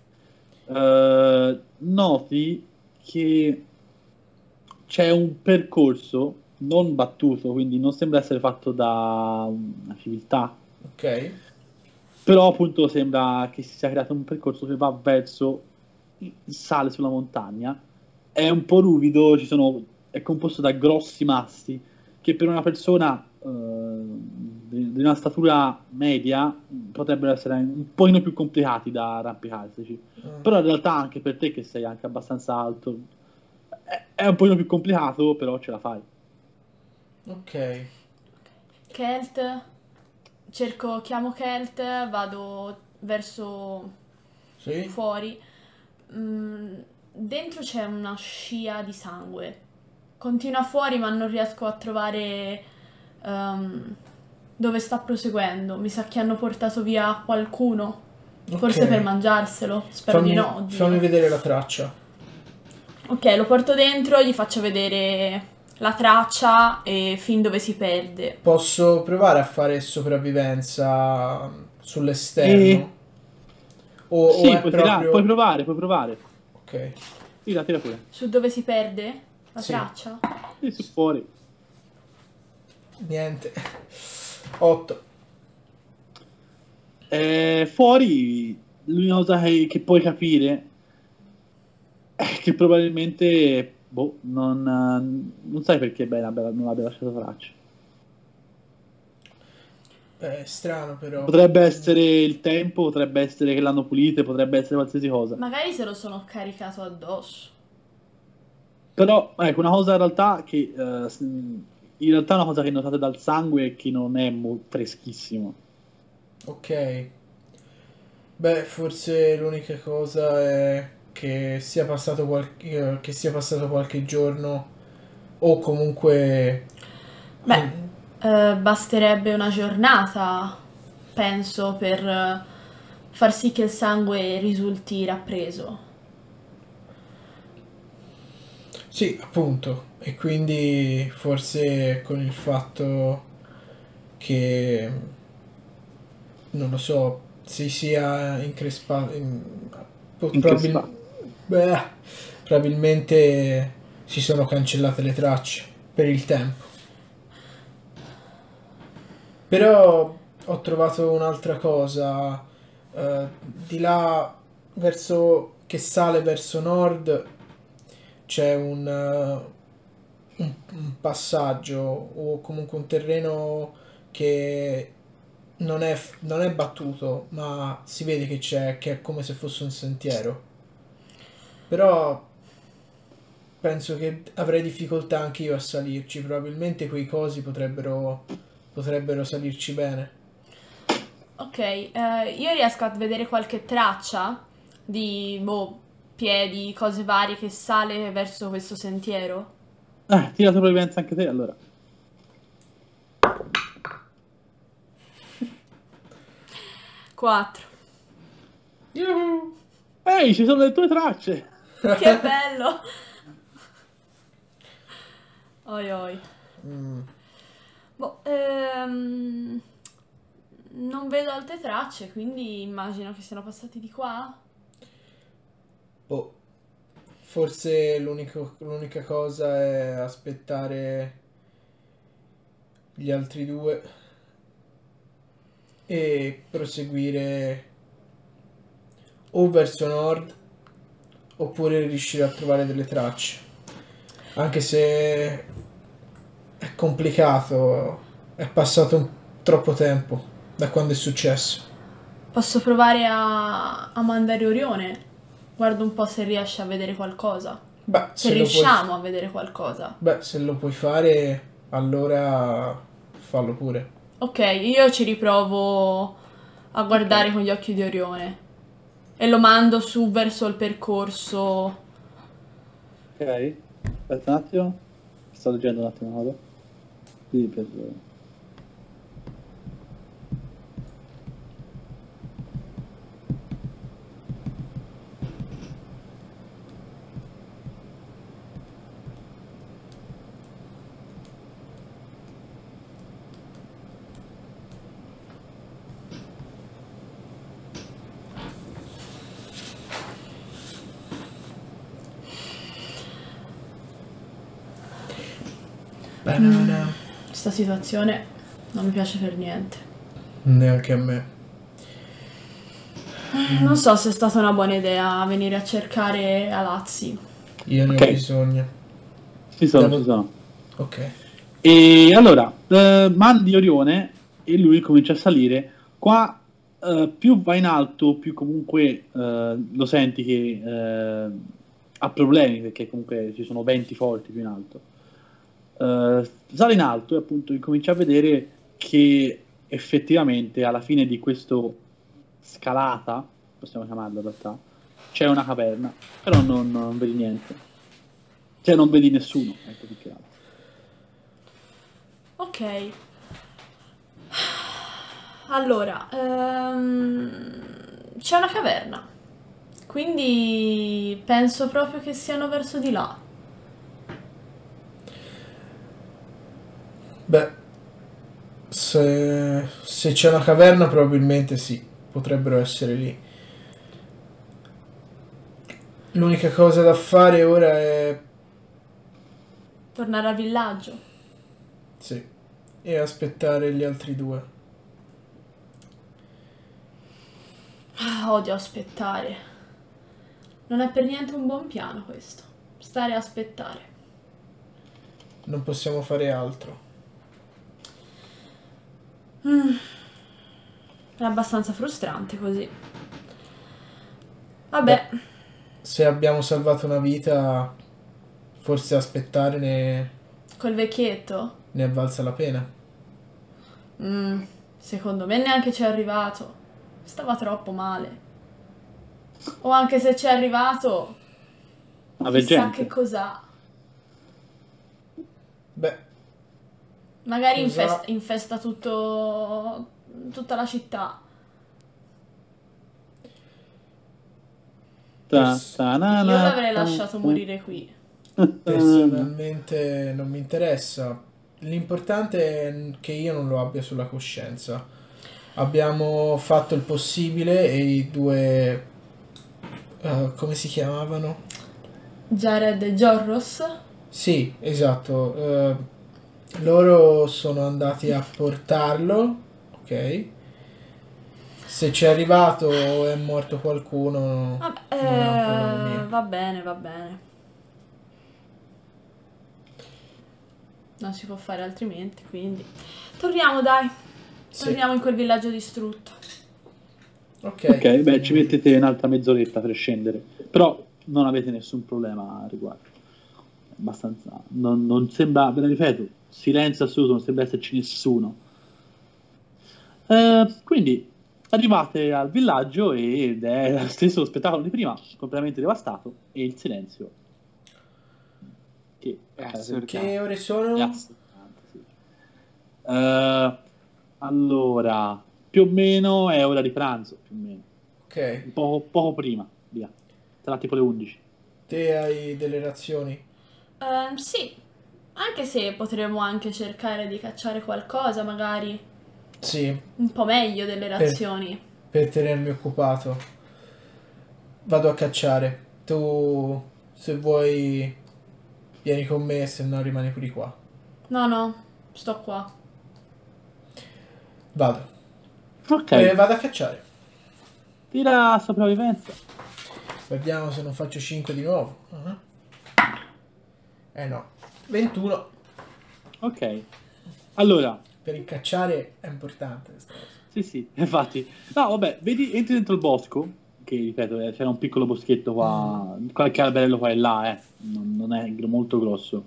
Eh, noti che c'è un percorso non battuto, quindi non sembra essere fatto da una civiltà, Ok. però appunto sembra che si sia creato un percorso che va verso il sale sulla montagna. È è un po' ruvido, ci sono, è composto da grossi massi che per una persona eh, di di una statura media potrebbero essere un pochino più complicati da arrampicarsi. Mm. Però in realtà anche per te che sei anche abbastanza alto è, è un pochino più complicato, però ce la fai. Ok. Kelt, cerco, chiamo Kelt, vado verso Sì? fuori. Mm, dentro c'è una scia di sangue. Continua fuori, ma non riesco a trovare ehm, dove sta proseguendo. Mi sa che hanno portato via qualcuno. Forse Ok. per mangiarselo. Spero Fammi, di no. oddio. fammi vedere la traccia. Ok, lo porto dentro, gli faccio vedere la traccia e fin dove si perde. Posso provare a fare sopravvivenza sull'esterno? E- O, o sì, è puoi, tirare- proprio... puoi provare, puoi provare. Ok. Tira, tira pure. Su dove si perde la Sì. traccia? Sì, su fuori. Niente. otto. Eh, fuori, l'unica cosa che, che puoi capire è che probabilmente boh, non, non sai perché Ben abbia- non abbia lasciato tracce. Beh, è strano però. Potrebbe essere il tempo, potrebbe essere che l'hanno pulite, potrebbe essere qualsiasi cosa. Magari se lo sono caricato addosso. Però, ecco, una cosa in realtà che eh, s- in realtà una cosa che notate dal sangue è che non è mo- freschissimo. Ok. Beh, forse l'unica cosa è che sia passato qualche, eh, che sia passato qualche giorno o comunque... Beh, eh, basterebbe una giornata, penso, per eh, far sì che il sangue risulti rappreso. Sì, appunto. E quindi forse con il fatto che, non lo so, si sia increspato... in- po- probabil- Increspato. beh, probabilmente si sono cancellate le tracce per il tempo. Però ho trovato un'altra cosa. eh, di là verso che sale verso nord c'è un, eh, un, un passaggio o comunque un terreno che non è, f- non è battuto, ma si vede che c'è, che è come se fosse un sentiero. Però penso che avrei difficoltà anche io a salirci. Probabilmente quei cosi potrebbero, potrebbero salirci bene. Ok, eh, io riesco a vedere qualche traccia di, boh, piedi, cose varie che sale verso questo sentiero. Eh, tira sopravvivenza anche te, allora. Quattro. Yuhu! Ehi, ci sono le tue tracce! Che bello! Oi oi. Mm. Boh, ehm, non vedo altre tracce, quindi immagino che siano passati di qua. Boh, forse l'unico- l'unica cosa è aspettare gli altri due e proseguire o verso nord oppure riuscire a trovare delle tracce. Anche se è complicato, è passato un- troppo tempo da quando è successo. Posso provare a, a mandare Orione. Guardo un po' se riesce a vedere qualcosa. Beh, Se se lo puoi, riusciamo a vedere qualcosa. beh, se lo puoi fare, allora fallo pure. Ok, io ci riprovo a guardare con gli occhi di Orione. E lo mando su verso il percorso. Ok, aspetta un attimo. Sto leggendo un attimo una cosa. Sì, per... Banana. Questa situazione non mi piace per niente. Neanche a me. Non so se è stata una buona idea venire a cercare Alazzi. Io ne Ok. ho bisogno. Ci sono, Devo- ci sono. Ok. E allora, eh, mandi Orione e lui comincia a salire. Qua eh, più va in alto, più comunque eh, lo senti che eh, ha problemi, perché comunque ci sono venti forti più in alto. Eh, sale in alto e appunto incomincia a vedere che effettivamente alla fine di questo scalata, possiamo chiamarla in realtà, c'è una caverna, però non, non vedi niente. Cioè non vedi nessuno, ecco più che altro. Ok. Allora, ehm, c'è una caverna. Quindi penso proprio che siano verso di là. Beh, se, se c'è una caverna probabilmente sì, potrebbero essere lì. L'unica cosa da fare ora è... Tornare al villaggio. sì, e aspettare gli altri due. Ah, odio aspettare. Non è per niente un buon piano questo. Stare a aspettare. Non possiamo fare altro. Mm. È abbastanza frustrante così. Vabbè, Se abbiamo salvato una vita, forse aspettare ne, col vecchietto? ne è valsa la pena. Mm, secondo me neanche ci è arrivato. Stava troppo male. O anche se ci è arrivato, Una chissà veggente. che cos'ha. Beh, Magari Cosa? infesta, infesta tutto, tutta la città. Ta- Pers- ta- na- Io na- l'avrei ta- lasciato ta- morire qui. personalmente non mi interessa. L'importante è che io non lo abbia sulla coscienza. Abbiamo fatto il possibile e i due... eh, come si chiamavano? Jared e Jorros? Sì, esatto. eh, loro sono andati a portarlo, ok? Se ci è arrivato o è morto qualcuno, Vabbè, non è un problema eh, mio. va bene, va bene. Non si può fare altrimenti, quindi... Torniamo, dai. Sì. Torniamo in quel villaggio distrutto. Ok. Ok, beh, ci mettete un'altra mezz'oretta per scendere. Però non avete nessun problema a riguardo. Abbastanza. Non, non sembra, ve lo ripeto, silenzio assoluto, non sembra esserci nessuno. Eh, quindi arrivate al villaggio ed è lo stesso spettacolo di prima, completamente devastato, e il silenzio. Che È eh, assurdo. Che ore sono? è assordante, sì. Eh, allora, più o meno è ora di pranzo, più o meno. Ok. Poco, poco prima, via. Sarà tipo le undici. Te hai delle razioni? Ehm, sì, anche se potremmo anche cercare di cacciare qualcosa, magari Sì, un po' meglio delle razioni. per tenermi occupato. Vado a cacciare. Tu, se vuoi, vieni con me, se no rimani pure qua. No, no, sto qua. Vado. Ok, Eh, vado a cacciare. tira sopravvivenza. Vediamo se non faccio cinque di nuovo. Uh-huh. Eh no. ventuno. Ok. Allora, Per il cacciare è importante questa cosa. sì, sì, infatti. No, vabbè, vedi, entri dentro il bosco, che ripeto, eh, c'era un piccolo boschetto qua, qualche alberello qua e là, eh, non, non è gr- molto grosso.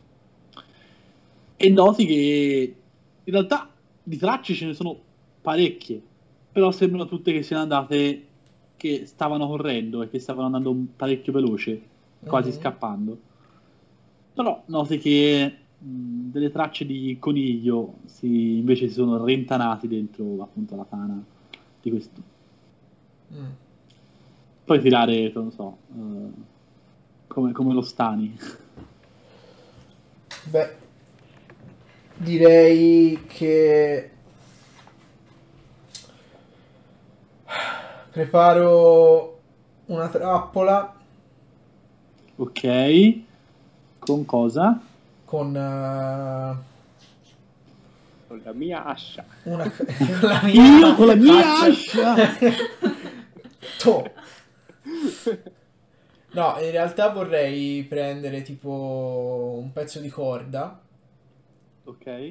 E noti che in realtà di tracce ce ne sono parecchie, però sembrano tutte che siano andate, che stavano correndo e che stavano andando un- parecchio veloce, quasi Mhm. scappando. Però noti che mh, delle tracce di coniglio si, invece si sono rintanati dentro appunto la tana di questo. Mm. Puoi tirare, non so, eh, come, come lo stani. Beh, direi che preparo una trappola Ok, con cosa? con eh, Con la mia ascia. una con la Io con la mia faccia. ascia! To. No, in realtà vorrei prendere tipo un pezzo di corda Ok.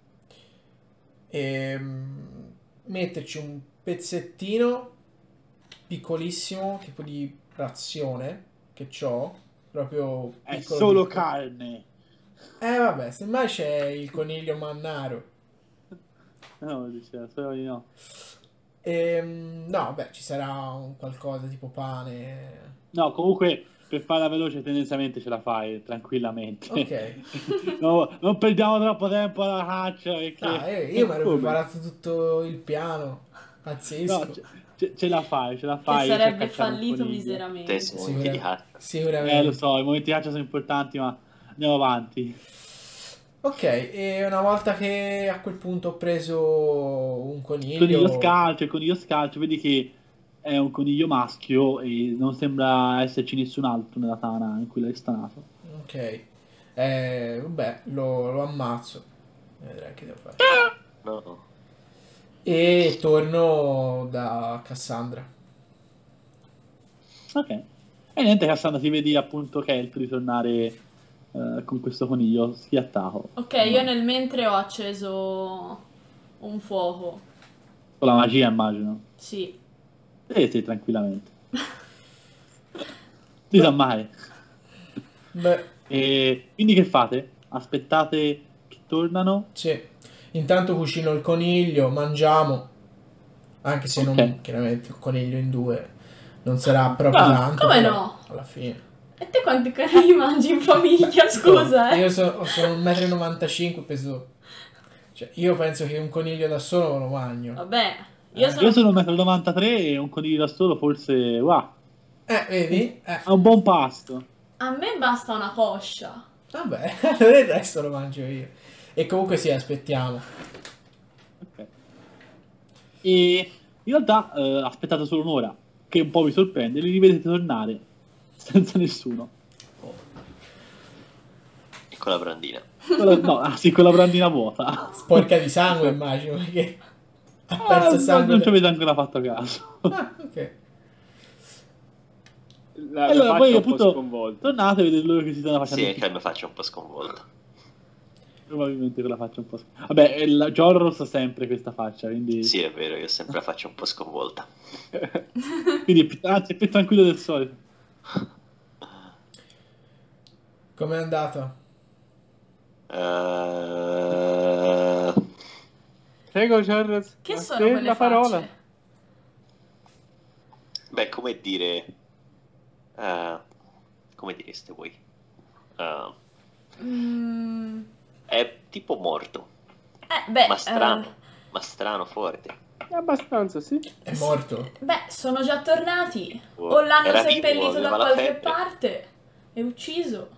e mm, metterci un pezzettino piccolissimo, tipo di razione che ho, proprio È piccolo solo piccolo. carne. Eh vabbè, semmai c'è il coniglio mannaro. No, diceva, spero di no. Ehm, no, beh, ci sarà un qualcosa tipo pane. No, comunque per farla veloce tendenzialmente ce la fai tranquillamente. Ok. No, non perdiamo troppo tempo alla caccia perché... No, eh, io mi ero Come? preparato tutto il piano. No, Pazzesco. ce, ce- ce la fai, ce la Che fai. riesci a sarebbe cacciare un fallito coniglio. miseramente. Te sei momenti di Sicura- caccia. sicuramente. Eh, lo so, i momenti di caccia sono importanti, ma andiamo avanti. Ok, e una volta che a quel punto ho preso un Il coniglio. coniglio scalcio, il coniglio scalcio, vedi che è un coniglio maschio e non sembra esserci nessun altro nella tana in cui l'hai stanato. Ok. Eh, vabbè, lo, lo ammazzo. Vedrai che devo fare. No. E torno da Cassandra. Ok. E niente, Cassandra, ti vedi appunto Kelp ritornare eh, con questo coniglio schiattato. Ok, io nel mentre ho acceso un fuoco. Con la magia, immagino. Sì. E sì, tranquillamente. Si sa mai. Beh, E quindi che fate? Aspettate che tornano? sì. Intanto cucino il coniglio, mangiamo. Anche se non, Ok. chiaramente, il coniglio in due non sarà proprio Ah, tanto. come però no? Alla fine. E te quanti cani mangi in famiglia? Scusa, eh. Io so- sono un metro e novantacinque, peso. Cioè, io penso che un coniglio da solo lo mangio. Vabbè, io Eh. sono... Io sono uno e novantatré metri e un coniglio da solo forse... Wow, Eh, vedi? Eh, è un buon pasto. A me basta una coscia. vabbè, allora il resto lo mangio io. E comunque sì, aspettiamo. Ok. E in realtà eh, aspettate solo un'ora, che un po' vi sorprende, li rivedete tornare senza nessuno. E con la brandina. Con la- no, ah, sì, con la brandina vuota. Sporca di sangue, immagino, perché ha Ah, perso non- sangue. non ci avete ancora fatto caso. Ah, ok. La, la Allora, faccia poi è un po' appunto sconvolta. tornate e vedete loro che si stanno Sì, facendo anche la mia faccia è un po' sconvolta. probabilmente con la faccia un po'. sc- Vabbè, eh, la Jorros ha sempre questa faccia, quindi, Sì, è vero, io ho sempre la faccia un po' sconvolta. quindi è più- anzi, è più tranquillo del solito. Com'è andata? Eh, Prego, Charles. Che a sono te quelle la parola. facce? Beh, come dire... eh, come direste voi? Eh, Mm, è tipo morto, eh, beh, ma strano, eh, ma strano forte. Abbastanza, sì. È morto. beh, sono già tornati. Oh, O l'hanno era vivo, seppellito da aveva la qualche febbre. parte e ucciso.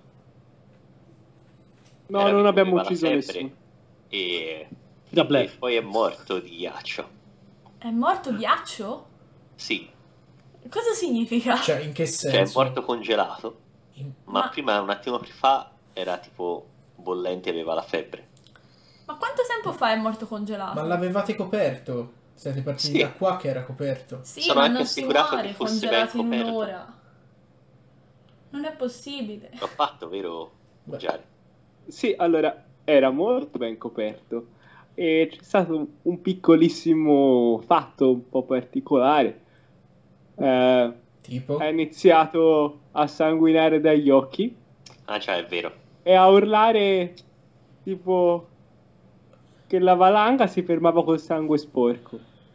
No, Era non vivo, abbiamo aveva la ucciso febbre nessuno. E, Da e blef. poi è morto di ghiaccio. È morto ghiaccio? Sì, Cosa significa? Cioè, in che cioè è senso? morto congelato, In- ma, Ma- prima, un attimo fa, era tipo bollente e aveva la febbre. Ma quanto tempo fa è morto congelato? Ma l'avevate coperto? Siete partiti Sì. da qua che era coperto? Sì, Sono ma anche non si assicurato muore che fosse congelati ben in coperto. un'ora. Non è possibile. L'ho fatto, vero? Beh. Giare? Sì, allora, era molto ben coperto. E c'è stato un piccolissimo fatto un po' particolare. Eh, Tipo? ha iniziato a sanguinare dagli occhi Ah, già, è vero. e a urlare tipo che la valanga si fermava col sangue sporco.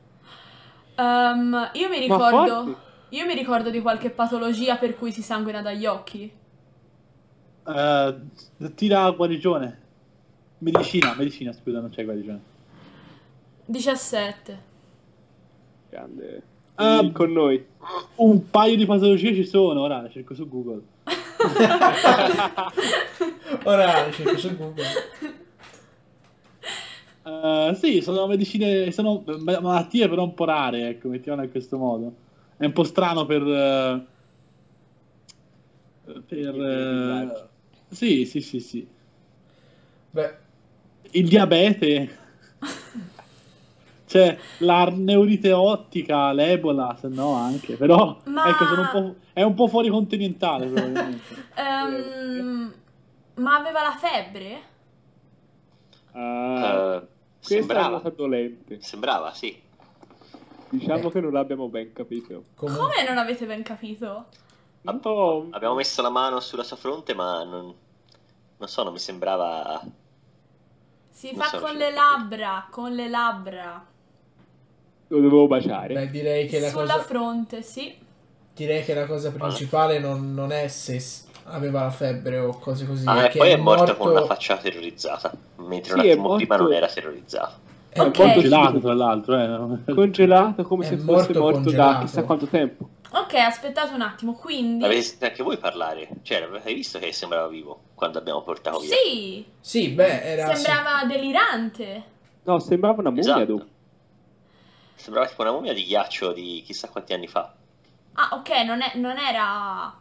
Ehm, io mi Ma ricordo. forte. Io mi ricordo di qualche patologia per cui si sanguina dagli occhi. Eh, tira guarigione. Medicina, medicina, scusa, non c'è guarigione. diciassette. Grande. Ah, Vieni con noi. Un paio di patologie ci sono, ora le cerco su Google. Ora cerco su Google. Eh, sì, sono medicine, sono ma- malattie però un po' rare, ecco, mettiamola in questo modo. È un po' strano per... eh, per eh, sì, sì, sì, sì. Beh, Il diabete. c'è la neurite ottica, l'Ebola, se no anche, però Ma- ecco, sono un po', è un po' fuori continentale probabilmente. Ehm, ma aveva la febbre? Ah, Eh, questa è sembrava, una cosa dolente. sembrava, sì. Diciamo Eh. che non l'abbiamo ben capito. Comunque, Come non avete ben capito? Un po'... Abbiamo messo la mano sulla sua fronte, ma non, non so, non mi sembrava... Si Non fa sono con riuscito le a capire. labbra, con le labbra. Lo dovevo baciare. beh, direi che la Sulla cosa, fronte, sì. direi che la cosa principale non, non è se s- aveva la febbre o cose così. Ah, è e che poi è morto con una faccia terrorizzata, mentre un Sì, è attimo prima non morto- era terrorizzato. è Ok. morto- Congelato, tra l'altro, eh. Congelato come È se fosse morto morto da congelato. chissà quanto tempo. Ok, aspettate un attimo, quindi... Avete sentito anche voi parlare? Cioè, avete visto che sembrava vivo quando abbiamo portato via? Sì, Sì, beh, era... sembrava delirante. No, sembrava una mummia Esatto. dopo. Sembrava tipo una mummia di ghiaccio di chissà quanti anni fa. Ah, ok, non, è- non era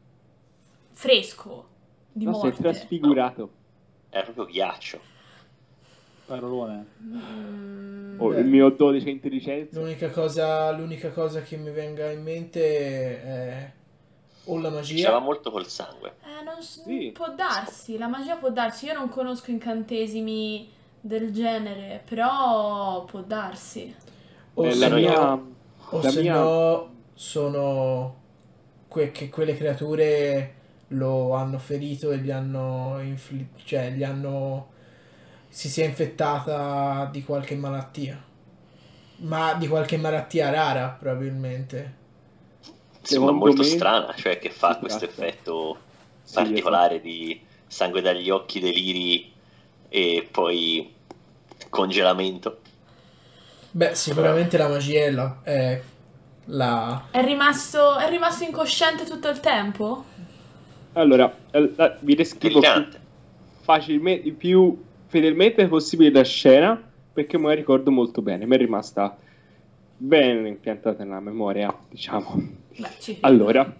fresco di No, si è morte. trasfigurato. Era proprio ghiaccio. Parolone. Mm, Oh, Beh. il mio dodici intelligenza. L'unica cosa, l'unica cosa che mi venga in mente è o la Diceva magia. molto col sangue. eh, non s- Sì. può darsi, la magia può darsi. Io non conosco incantesimi del genere, però può darsi. O Eh, se la no- mia... O la se mia... no sono que- che quelle creature lo hanno ferito e gli hanno infli- cioè gli hanno si sia infettata di qualche malattia. Ma di qualche malattia rara, probabilmente. Sembra Secondo molto me- strana, cioè che fa Esatto. questo effetto Sì, particolare di sangue dagli occhi, deliri e poi congelamento. Beh, sicuramente la magia è la, è la- È rimasto, è rimasto incosciente tutto il tempo? Allora, eh, la- vi descrivo più Terrificante. facilmente, il più fedelmente possibile la scena, perché me la ricordo molto bene, mi è rimasta ben impiantata nella memoria, diciamo. Beh, ci credo. Allora,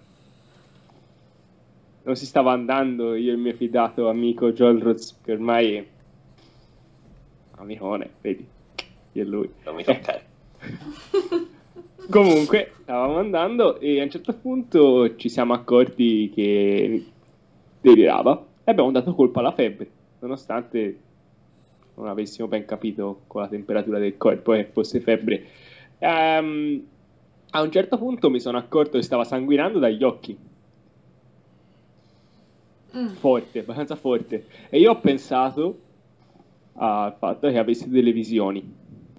non si stava andando io e il mio fidato amico Joel Rhodes, che ormai è amicone, vedi, io e lui. Non mi toccare. Comunque, stavamo andando e a un certo punto ci siamo accorti che delirava e abbiamo dato colpa alla febbre, nonostante non avessimo ben capito con la temperatura del corpo che fosse febbre. Ehm, a un certo punto mi sono accorto che stava sanguinando dagli occhi, Mm. forte, abbastanza forte, e io ho pensato al fatto che avesse delle visioni,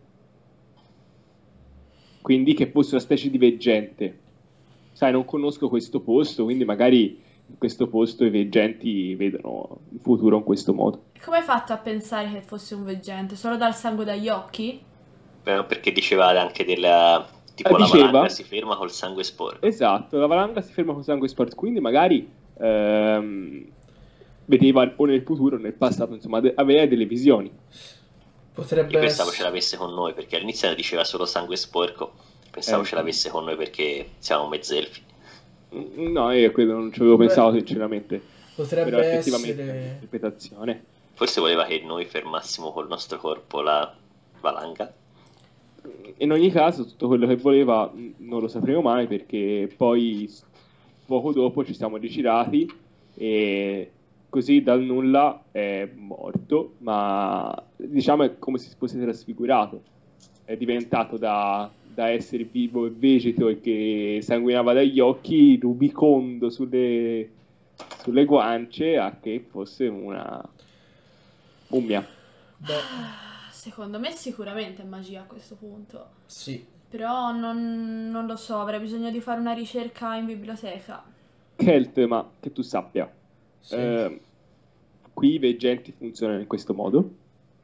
quindi che fosse una specie di veggente. Sai, non conosco questo posto, quindi magari in questo posto i veggenti vedono il futuro in questo modo. Come hai fatto a pensare che fosse un veggente? Solo dal sangue dagli occhi? Eh, Perché diceva anche della... tipo Eh, la diceva- valanga si ferma col sangue sporco. Esatto, la valanga si ferma con sangue sporco, quindi magari ehm, vedeva o nel futuro o nel passato, insomma, de- aveva delle visioni. potrebbe Io pensavo ess- ce l'avesse con noi, perché all'inizio diceva solo sangue sporco. Pensavo Eh. ce l'avesse con noi perché siamo mezzelfi. Mm, No, io credo non ci avevo Beh, pensato sinceramente, potrebbe però effettivamente è essere un'interpretazione. Forse voleva che noi fermassimo col nostro corpo la valanga. In ogni caso, tutto quello che voleva mh, non lo sapremo mai, perché poi s- poco dopo ci siamo rigirati e così dal nulla è morto, ma diciamo è come se si fosse trasfigurato. È diventato da, da essere vivo e vegeto e che sanguinava dagli occhi, rubicondo sulle, sulle guance, a che fosse una mummia. beh, Secondo me sicuramente è magia a questo punto. sì. Però non, non lo so, avrei bisogno di fare una ricerca in biblioteca. Kelt, ma che tu sappia, Sì. eh, qui i veggenti funzionano in questo modo.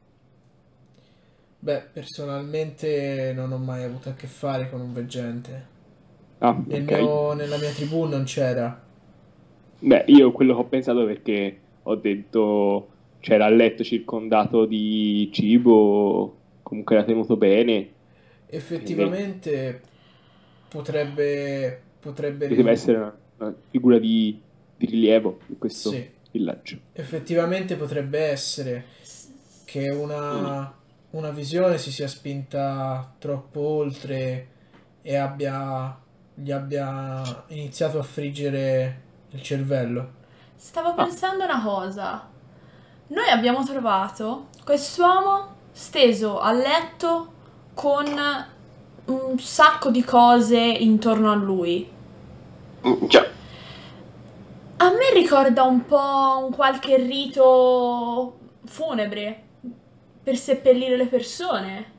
Beh, personalmente non ho mai avuto a che fare con un veggente. Ah, Nel ok. mio- nella mia tribù non c'era. Beh, io quello che ho pensato perché ho detto c'era il letto circondato di cibo, comunque era tenuto bene, Effettivamente potrebbe potrebbe deve essere una, una figura di, di rilievo di questo Sì. villaggio. effettivamente potrebbe essere che una una visione si sia spinta troppo oltre e abbia, gli abbia iniziato a friggere il cervello. Stavo pensando una cosa. Noi abbiamo trovato quest'uomo steso a letto con un sacco di cose intorno a lui. Mm, già. A me ricorda un po' un qualche rito funebre per seppellire le persone.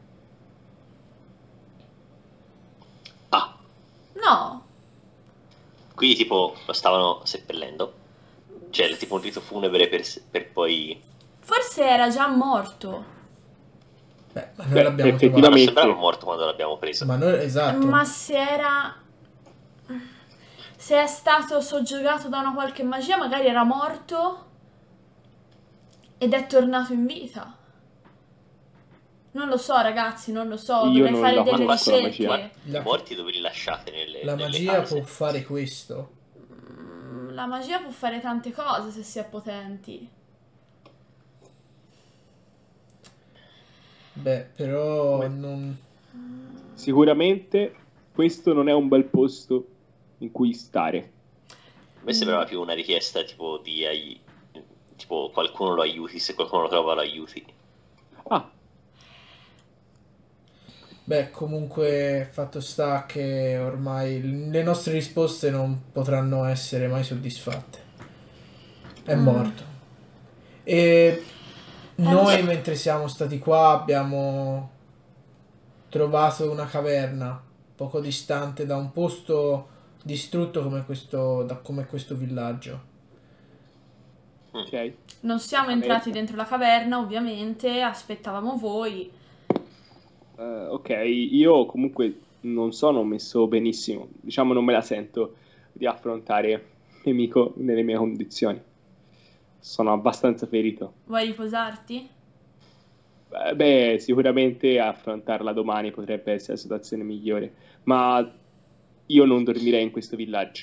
Ah, No, quindi tipo lo stavano seppellendo? Cioè, tipo un rito funebre per, per poi... forse era già morto. Beh, ma noi Beh, l'abbiamo Ma non effettivamente- sembrava morto quando l'abbiamo preso. trovato. Ma noi, esatto. Ma se era... se è stato soggiogato da una qualche magia, magari era morto ed è tornato in vita. Non lo so, ragazzi, non lo so. Io Dovrei non fare la delle conosco la ricerche. magia. La- I morti dove li lasciate nelle, La nelle magia case? può fare questo. Mm, La magia può fare tante cose se si è potenti. Beh, però non... Sicuramente questo non è un bel posto in cui stare. A me sembrava più una richiesta tipo di ai- tipo qualcuno lo aiuti, se qualcuno lo trova lo aiuti. Ah, Beh, comunque fatto sta che ormai le nostre risposte non potranno essere mai soddisfatte. È Mm. morto. E noi Eh, mentre siamo stati qua abbiamo trovato una caverna poco distante da un posto distrutto come questo, da, come questo villaggio. ok. Non siamo entrati dentro la caverna, ovviamente, aspettavamo voi. Eh, ok, io comunque non sono messo benissimo. Diciamo non me la sento di affrontare il nemico nelle mie condizioni. Sono abbastanza ferito. Vuoi riposarti? Eh, Beh, sicuramente affrontarla domani potrebbe essere la situazione migliore, ma io non dormirei in questo villaggio.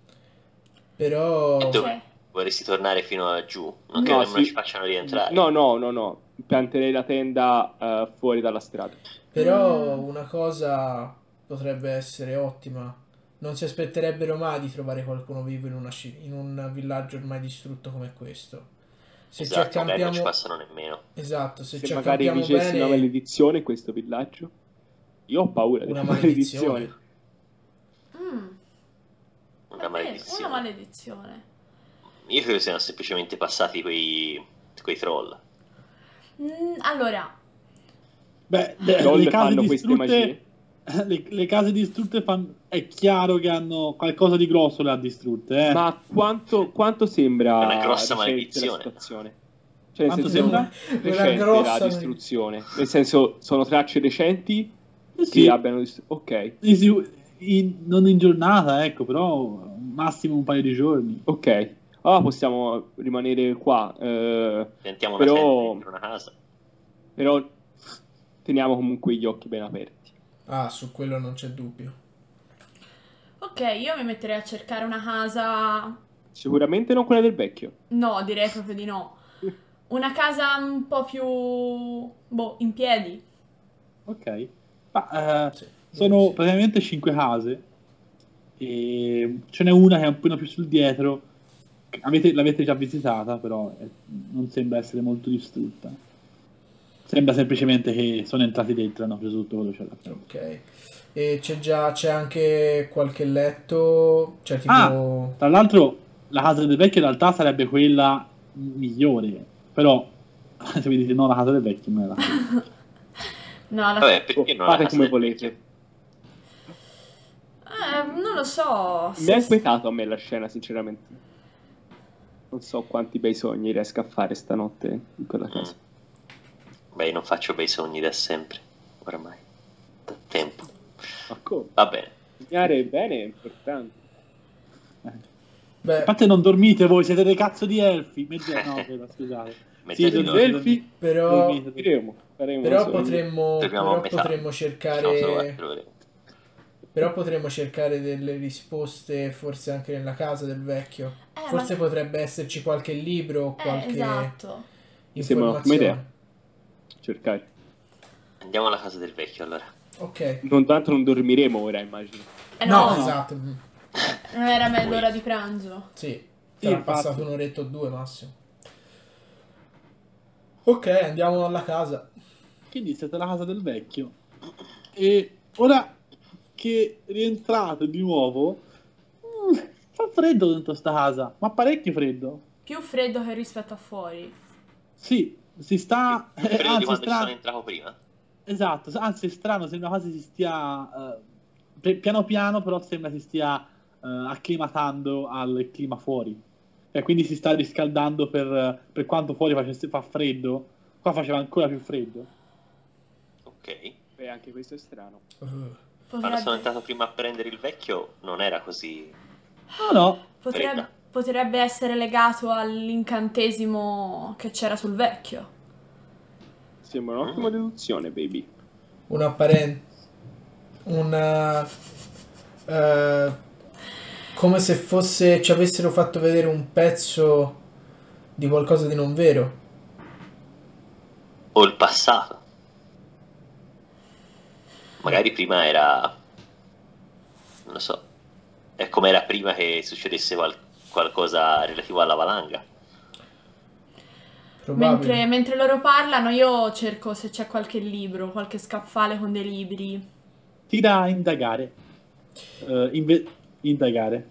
Però... Dove? Ok. Vorresti tornare fino a giù? Non No, credo nemmeno sì. ci facciano rientrare. No, no, no, no. Pianterei la tenda eh, fuori dalla strada. Però Mm. una cosa potrebbe essere ottima. Non si aspetterebbero mai di trovare qualcuno vivo in, una sci- in un villaggio ormai distrutto come questo. Se ci Esatto, magari non ci accampiamo... passano nemmeno. Esatto, se, Se ci magari accampiamo vigesse bene... una maledizione in questo villaggio, io ho paura Una delle maledizione. maledizioni. Mm, Una davvero, maledizione. una maledizione. Io credo siano semplicemente passati quei, quei troll. Mm, allora, Beh, I le, troll le case fanno queste magie. distrutte, le, le case distrutte fanno, è chiaro che hanno qualcosa di grosso le ha distrutte, eh. Ma quanto, quanto sembra È una grossa recente maledizione. la situazione? Cioè, nel Quanto senso, sembra? Una recente grossa la distruzione. Nel senso, sono tracce recenti Eh che sì, abbiano distrutto. Ok, sì, sì, in- non in giornata, ecco, però massimo un paio di giorni. ok. Allora possiamo rimanere qua. eh, Piantiamo una Però- tenda dentro una casa. però teniamo comunque gli occhi ben aperti. Ah, su quello non c'è dubbio. ok, io mi metterei a cercare una casa. Sicuramente non quella del vecchio. No, direi proprio di no. Una casa un po' più, boh, in piedi. Ok. Ma, eh, Sì. sono Sì. praticamente cinque case e ce n'è una che è un po' più sul dietro. Avete- l'avete già visitata, però eh, non sembra essere molto distrutta. Sembra semplicemente che sono entrati dentro e hanno preso tutto quello che c'era. Ok. E c'è già, c'è anche qualche letto, cioè tipo... Ah, tra l'altro la casa del vecchio in realtà sarebbe quella migliore, però se mi dite no, la casa del vecchio non è la casa. No, la... Vabbè, perché non la Fate casa come del volete. vecchio? Eh, non lo so. Mi ha Se- inquietato a me la scena, sinceramente. Non so quanti bei sogni riesco a fare stanotte in quella casa. Mm. Beh, io non faccio bei sogni da sempre, oramai, da tempo. Ma come? Va bene. Sognare bene è importante. A Beh, parte non dormite voi, siete dei cazzo di elfi. Mezzo... No, aspetta, scusate. Mezz'ora Sì, di sì, notte. Elfi, però, dormite, dormite. diremo. Faremo però sogni. potremmo, Dormiamo a però metà. potremmo Sono solo cercare... quattro ore. Però potremmo cercare delle risposte forse anche nella casa del vecchio. Eh, Forse ma- potrebbe esserci qualche libro o Eh, qualche esatto. Mi sembra un'ottima informazione. idea. Cercare. Andiamo alla casa del vecchio allora. Ok. Non tanto non dormiremo ora, immagino. Eh No, no, esatto. non era mai l'ora di pranzo. Sì, Sì, sarà infatti. passato un'oretta o due massimo. Ok, andiamo alla casa. Quindi siete alla casa del vecchio. E ora che rientrate di nuovo, mm, fa freddo dentro sta casa, ma parecchio freddo. Più freddo che rispetto a fuori. Sì, si sta... Più eh, freddo di anzi, quando ci stra- sono entrato prima. Esatto, anzi è strano, sembra quasi si stia... eh, pe- piano piano, però sembra si stia eh, acclimatando al clima fuori. E quindi si sta riscaldando per, per quanto fuori facesse, fa freddo, qua faceva ancora più freddo. Ok. Beh, anche questo è strano. Uh, Quando sono Potrebbe, entrato prima a prendere il vecchio non era così No, no, potrebbe, fredda. potrebbe essere legato all'incantesimo che c'era sul vecchio. Sembra un'ottima deduzione, baby. un apparente. Una. eh, come se fosse. Ci avessero fatto vedere un pezzo di qualcosa di non vero. O il passato. Magari prima era... non lo so. È come era prima che succedesse qual- qualcosa relativo alla valanga. Probabile. Mentre, mentre loro parlano, io cerco se c'è qualche libro, qualche scaffale con dei libri. tira a indagare. Eh, inve- indagare.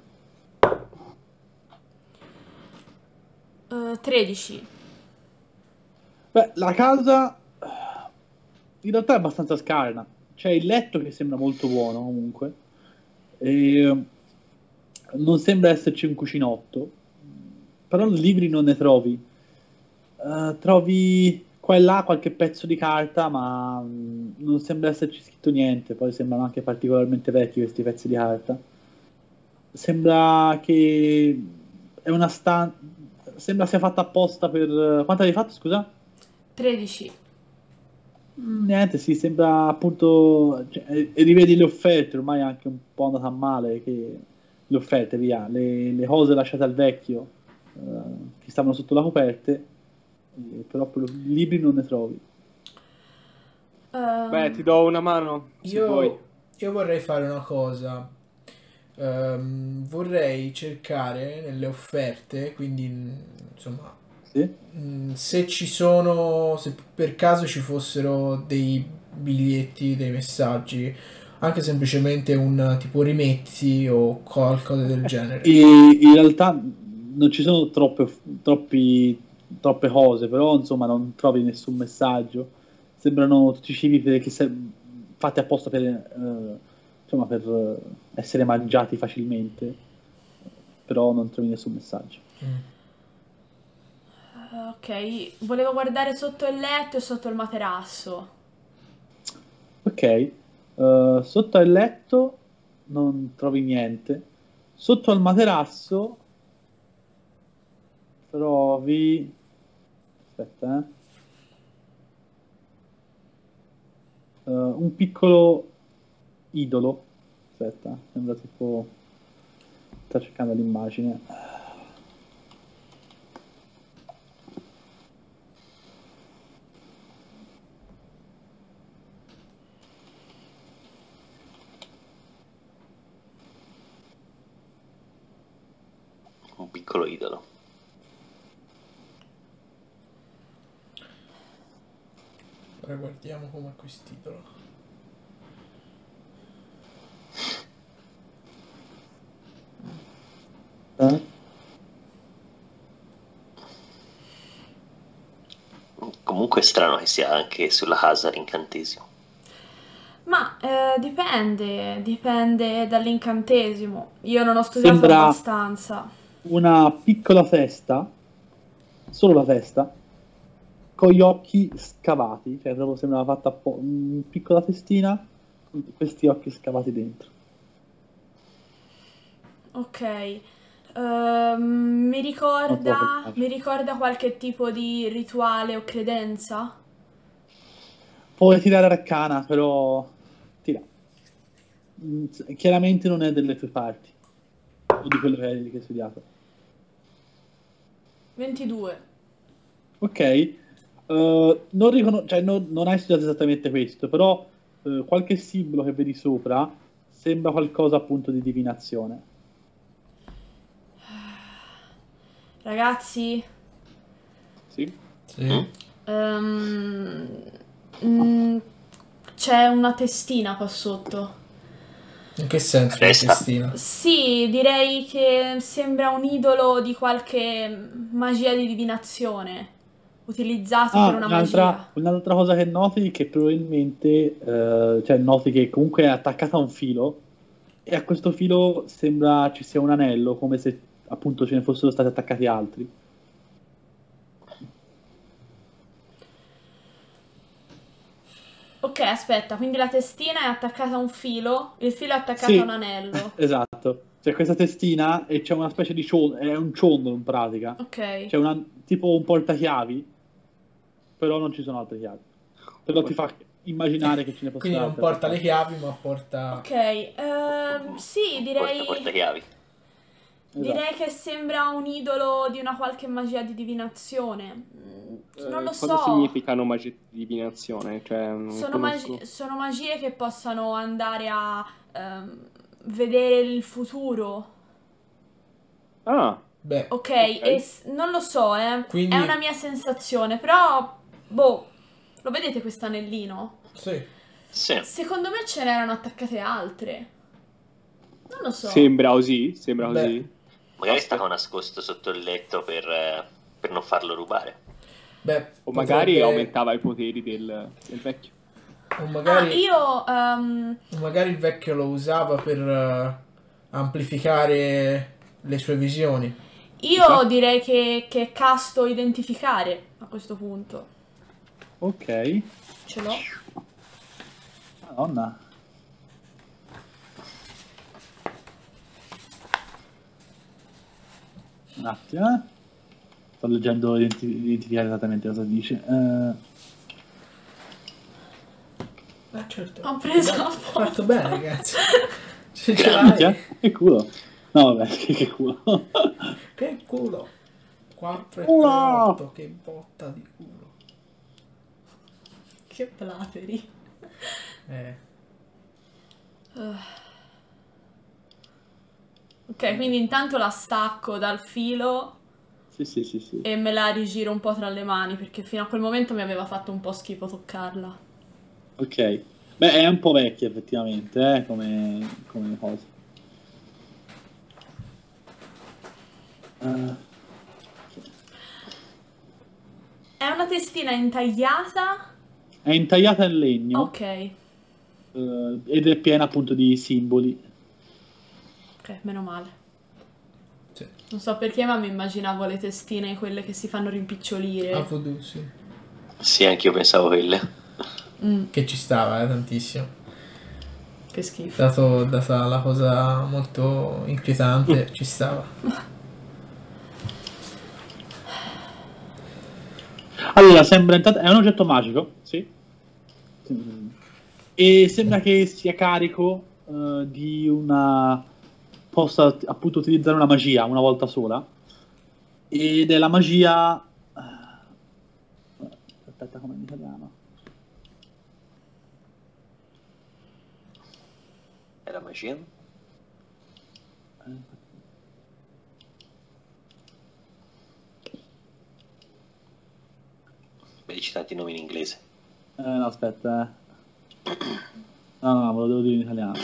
Eh, tredici. Beh, la casa eh, in realtà è abbastanza scarna. C'è il letto che sembra molto buono comunque. E, eh, non sembra esserci un cucinotto. Però libri non ne trovi. Eh, trovi qua e là qualche pezzo di carta, ma mm, non sembra esserci scritto niente. Poi sembrano anche particolarmente vecchi questi pezzi di carta. Sembra che è una stanza. Sembra sia fatta apposta per. Quanto hai fatto, scusa? tredici. Mm, Niente, sì, sembra appunto. Cioè, e e rivedi le offerte, ormai è anche un po' andata a male. Che le offerte, via, le, le cose lasciate al vecchio eh, che stavano sotto la coperte, eh, però per- libri non ne trovi. Ehm, Beh, ti do una mano, se vuoi. Io, io vorrei fare una cosa. Ehm, vorrei cercare nelle offerte, quindi mh, insomma, Sì? mh, se ci sono, se per caso ci fossero dei biglietti, dei messaggi, anche semplicemente un tipo rimetti o qualcosa del genere. E in realtà non ci sono troppe, troppi, troppe cose, però insomma non trovi nessun messaggio. Sembrano tutti cibi per- che se- fatti apposta per, eh, insomma, per eh, essere mangiati facilmente, però non trovi nessun messaggio. Mm. eh, ok, volevo guardare sotto il letto e sotto il materasso. Ok, eh, sotto al letto non trovi niente. Sotto al materasso trovi... Aspetta, eh. Eh, un piccolo idolo. Aspetta, sembra tipo... Sto cercando l'immagine. Un piccolo idolo. Ora guardiamo com'è quest'idolo. Eh? Comunque è strano che sia anche sulla casa l'incantesimo. Ma eh, dipende, dipende dall'incantesimo. Io non ho studiato Sembra- abbastanza. Una piccola testa, solo la testa, con gli occhi scavati, cioè proprio sembrava fatta appo- una piccola testina con questi occhi scavati dentro. Ok. Ehm, mi ricorda, Non so. mi ricorda qualche tipo di rituale o credenza? Puoi tirare arcana, però tira. Mm, Chiaramente non è delle tue parti, o di quello che hai, che hai studiato. ventidue. Ok, Uh, non, riconos- cioè, non, non hai studiato esattamente questo, però uh, qualche simbolo che vedi sopra sembra qualcosa appunto di divinazione. Ragazzi, Sì? Sì. ehm, mm, c'è una testina qua sotto. In che senso la Testa. testina? Sì, direi che sembra un idolo di qualche magia di divinazione, utilizzato Ah, per una un'altra, magia. un'altra cosa che noti è che probabilmente, eh, cioè noti che comunque è attaccata a un filo e a questo filo sembra ci sia un anello, come se appunto ce ne fossero stati attaccati altri. Ok, aspetta, quindi la testina è attaccata a un filo, il filo è attaccato Sì. a un anello. Esatto, c'è questa testina e c'è una specie di ciondolo, è un ciondolo in pratica. Ok. C'è una, tipo un portachiavi, però non ci sono altre chiavi. Però ti fa immaginare che ce ne Quindi fossero non altre. porta le chiavi, ma porta... Ok, ehm, sì, Porta, direi, porta chiavi. Esatto. direi che sembra un idolo di una qualche magia di divinazione. Mm, Eh, Non lo cosa so. significano magie di divinazione? Cioè, non Sono, conosco. magi- sono magie che possano andare a ehm, vedere il futuro. Ah, Beh, Ok, Ok. e s- non lo so, eh. Quindi- È una mia sensazione, però, boh, lo vedete questo anellino? sì. Sì. Secondo me ce n'erano attaccate altre. Non lo so. sembra così, sembra Beh. così. Magari stava nascosto sotto il letto per, eh, per non farlo rubare. Beh, O magari potrebbe- aumentava i poteri del, del vecchio. O Ah, magari, io, ehm, magari il vecchio lo usava per eh, amplificare le sue visioni. io Chissà. direi che, che casto identificare a questo punto. Ok, Ce l'ho. Madonna. Un attimo, eh. Sto leggendo identi- identificare esattamente cosa dice. Eh, Eh, certo. Ho preso Beh, un ho po'. fatto bene, ragazzi. Se ce minchia, l'hai, che culo. No, vabbè, che, che culo. che culo. quattro e Culo! otto, che botta di culo. Che plateri. Eh. Ok, quindi intanto la stacco dal filo Sì, sì, sì, sì. e me la rigiro un po' tra le mani perché fino a quel momento mi aveva fatto un po' schifo toccarla. Ok. Beh, è un po' vecchia effettivamente, eh, come, come cosa. Eh, È una testina intagliata. è intagliata in legno Ok, eh, ed è piena appunto di simboli. ok, meno male. Sì. Non so perché, ma mi immaginavo le testine, quelle che si fanno rimpicciolire. A voodoo, sì. Sì, anch'io pensavo quelle. Mm, Che ci stava, eh, tantissimo. che schifo. Dato, data la cosa molto inquietante, ci stava. Allora, sembra intanto è un oggetto magico, sì. E sembra che sia carico eh, di una possa appunto utilizzare una magia una volta sola. Ed è la magia eh, aspetta, come in italiano. È la magia? Beh, dici tanti nomi in inglese. Eh, no, aspetta, eh. No, no, me lo devo dire in italiano.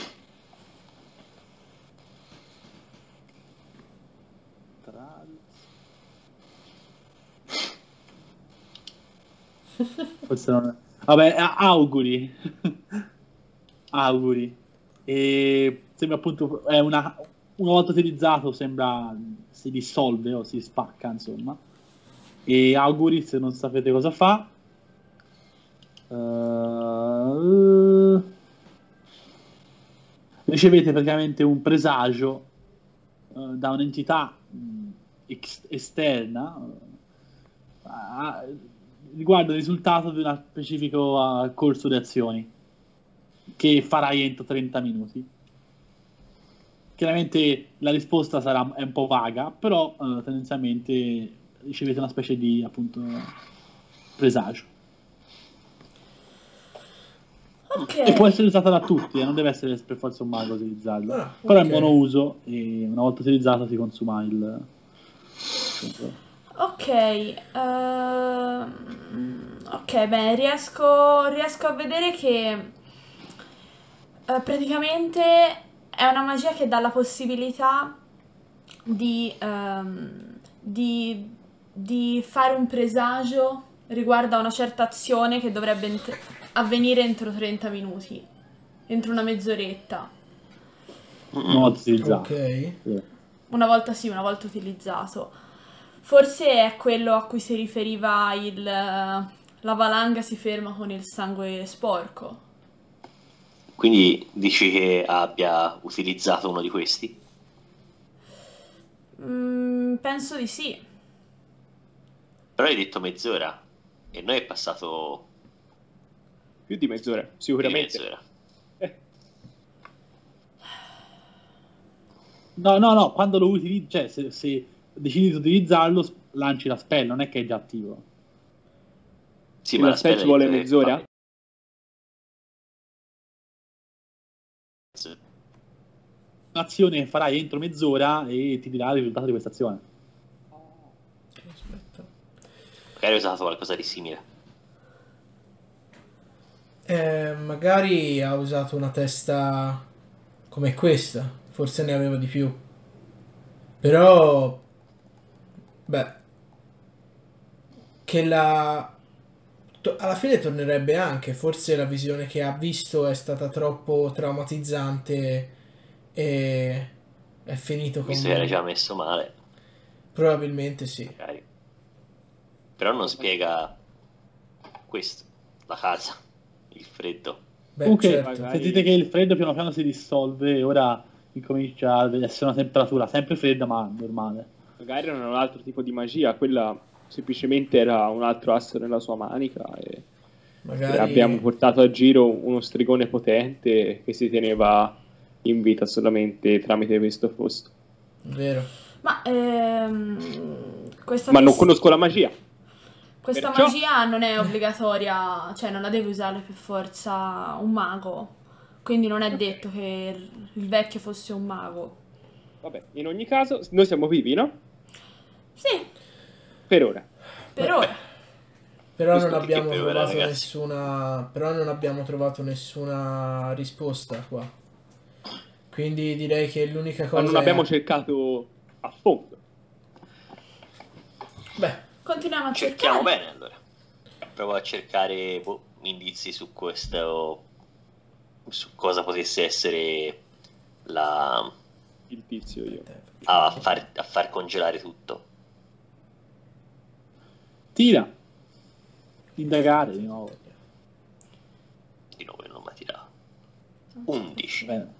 Forse non... Vabbè, a- auguri. Auguri. E sembra appunto, è una, una volta utilizzato sembra si dissolve o si spacca, insomma. E auguri se non sapete cosa fa. Uh, ricevete praticamente un presagio uh, da un'entità mh, ex- esterna uh, a- riguardo il risultato di un specifico uh, corso di azioni che farai entro trenta minuti. Chiaramente la risposta sarà è un po' vaga, però uh, tendenzialmente ricevete una specie di appunto presagio. Ok. E può essere usata da tutti, eh, non deve essere per forza un mago a utilizzarlo. Ah, Però ok. è monouso e una volta utilizzato si consuma il... Ok, ehm, ok, beh, riesco, riesco a vedere che eh, praticamente è una magia che dà la possibilità di, ehm, di, di fare un presagio riguardo a una certa azione che dovrebbe ent- avvenire entro trenta minuti, entro una mezz'oretta, Una volta utilizzato. Ok. Sì. una volta sì, una volta utilizzato. Forse è quello a cui si riferiva il... La valanga si ferma con il sangue sporco. Quindi dici che abbia utilizzato uno di questi? Mm, penso di sì. Però hai detto mezz'ora e noi è passato Più di mezz'ora, più di sicuramente. mezz'ora. Eh, No, no, no, quando lo utilizzi, cioè se, se decidi di utilizzarlo, s- lanci la spell, non è che è già attivo. Sì, E ma la la spell spell ci vuole è- mezz'ora? Sì. Un'azione che farai entro mezz'ora e ti dirà il risultato di questa azione. Aspetta. Magari ho usato qualcosa di simile. Eh, magari ha usato una testa come questa, forse ne aveva di più. Però, beh, che la... to- alla fine tornerebbe anche, forse la visione che ha visto è stata troppo traumatizzante e è finito con... Visto che era già messo male, Probabilmente sì. magari. Però non spiega questo, la casa, il freddo. Beh, Comunque, certo. magari- sentite che il freddo piano piano si dissolve e ora incomincia ad essere una temperatura sempre fredda ma normale. Magari non era un altro tipo di magia, quella semplicemente era un altro asso nella sua manica e, Magari... e abbiamo portato a giro uno stregone potente che si teneva in vita solamente tramite questo posto. Vero. Ma ehm, questa, Ma non tes- conosco la magia. questa perciò- magia non è obbligatoria, cioè non la deve usare per forza un mago. Quindi non è detto che il il vecchio fosse un mago. Vabbè, in ogni caso, noi siamo vivi, no? Sì, Per ora. per ora. Però Questo non che abbiamo per ora, trovato ragazzi. nessuna. Però non abbiamo trovato nessuna risposta qua. Quindi direi che l'unica Ma cosa. non è- abbiamo cercato a fondo. Beh, Continuiamo a Cerchiamo cercare. bene allora. Provo a cercare boh, indizi su questo, su cosa potesse essere la Il tizio io. a far, a far congelare tutto. Tira. Indagare di nuovo. Di nuovo non mi ha tirato. undici. Bene.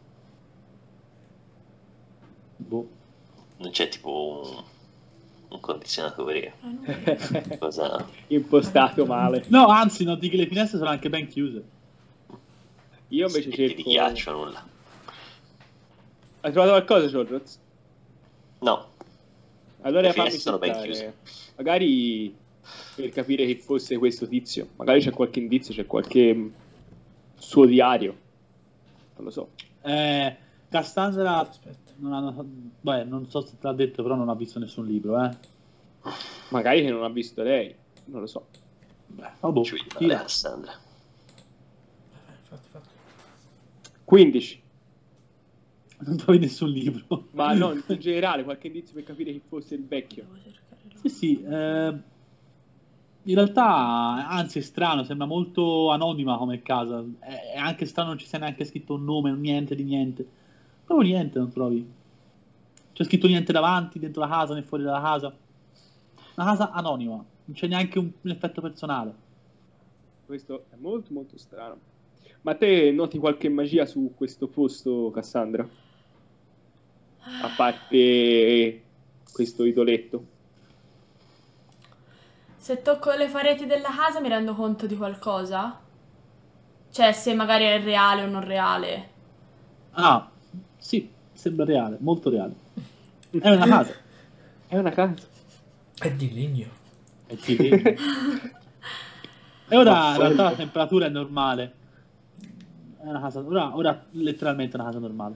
Boh. Non c'è tipo un, un condizionatore. Eh, no. Cosa? Impostato male. No, anzi, noti che le finestre sono anche ben chiuse. Io invece Specchi cerco... di ghiaccio, nulla. Hai trovato qualcosa, Jorroz? No, Allora Le fammi finestre sono ben cercare. chiuse. Magari per capire chi fosse questo tizio. Magari c'è qualche indizio, c'è qualche mh, suo diario. Non lo so. Eh, Cassandra aspetta. non, ha, beh, non so se te l'ha detto, però non ha visto nessun libro, eh. Magari che non ha visto lei. Non lo so. Beh, vabbè, ci vediamo tira. Cassandra. Infatti, infatti. quindici. Non trovi nessun libro. Ma no, in generale, qualche indizio per capire chi fosse il vecchio. Devo cercare la- Sì, sì. eh, in realtà, anzi, è strano, sembra molto anonima come casa. È, è anche strano, non ci sia neanche scritto un nome, niente di niente. Proprio niente non trovi. C'è scritto niente davanti, dentro la casa, né fuori dalla casa. Una casa anonima, non c'è neanche un, un effetto personale. Questo è molto molto strano. Ma te noti qualche magia su questo posto, Cassandra? A parte questo idoletto. Se tocco le pareti della casa mi rendo conto di qualcosa? Cioè, se magari è reale o non reale. Ah, sì, sembra reale, molto reale. È una casa. È una casa. È di legno. È di legno. E ora Ma in realtà quello- la temperatura è normale. È una casa, ora, ora letteralmente una casa normale.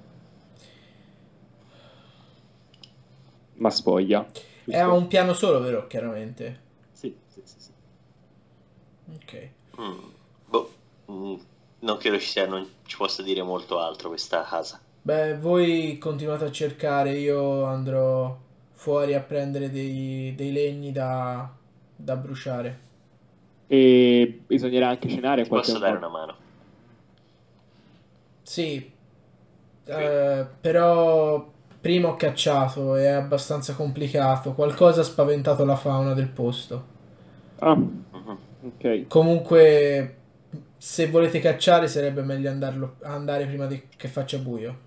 Ma spoglia. È a un piano solo, vero? Chiaramente. Sì, sì, sì, sì. Ok. Mm, boh, mm, non credo ci sia, non ci possa dire molto altro questa casa. Beh, voi continuate a cercare, io andrò fuori a prendere dei, dei legni da, da bruciare. E bisognerà anche cenare Ti qualche posso dare volta. una mano? Sì, eh, però prima ho cacciato, è abbastanza complicato. Qualcosa ha spaventato la fauna del posto. Ah, Mhm. ok. Comunque, se volete cacciare, sarebbe meglio andarlo, andare prima di- che faccia buio.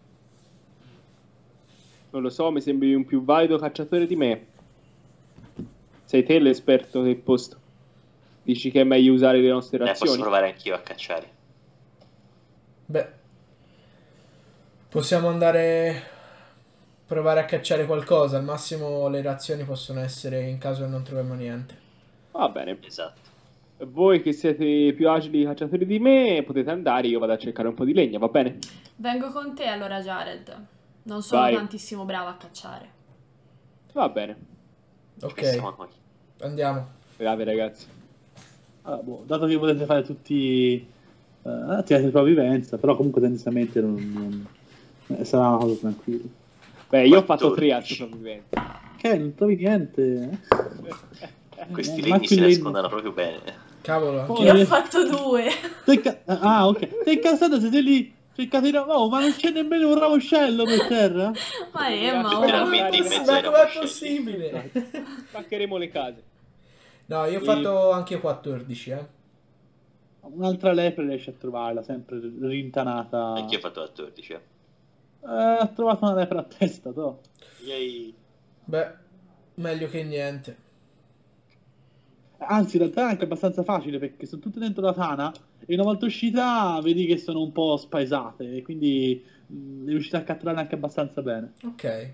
Non lo so, mi sembri un più valido cacciatore di me. Sei te l'esperto del posto. Dici che è meglio usare le nostre Eh, posso razioni? provare anch'io a cacciare. Beh, possiamo andare provare a cacciare qualcosa. Al massimo le razioni possono essere in caso non troviamo niente. Va bene. Esatto. Voi che siete più agili cacciatori di me, potete andare, io vado a cercare un po' di legna, va bene? Vengo con te allora, Jared. Non sono Vai. tantissimo brava a cacciare. Va bene. Ok, Siamo noi. andiamo. Bravi ragazzi. Allora, boh, dato che potete fare tutti eh, attività di sopravvivenza, però comunque tendenzialmente non, non- eh, sarà una cosa tranquilla. Beh, io ho fatto tre quattordici. al sopravvivente. Che non trovi niente? Questi Eh, legni manco si il legno. nascondono proprio bene. Cavolo, Oh, anche Io eh. ho fatto due. Sei ca- ah, ok. Sei incazzato, siete lì. Cercate di... Oh, ma non c'è nemmeno un ramoscello per terra? Ma Emma, oh. Letteralmente in Ma mezzo ai com'è ramoscelli. possibile? Spaccheremo le case. No, io ho E- fatto anche io quattordici, eh. Un'altra lepre riesce a trovarla, sempre rintanata. Anch'io ho fatto quattordici. Eh. Eh, ha trovato una lepre a testa, to. Yay. Beh, meglio che niente. Anzi, in realtà è anche abbastanza facile perché sono tutte dentro la tana e una volta uscita vedi che sono un po' spaesate e quindi mh, è riuscita a catturarle anche abbastanza bene. Ok. Che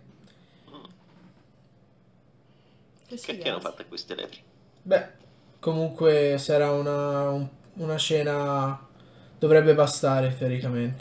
Che sfigato. hanno fatto queste lepri? Beh, comunque sarà una, un- una scena... Dovrebbe bastare, teoricamente.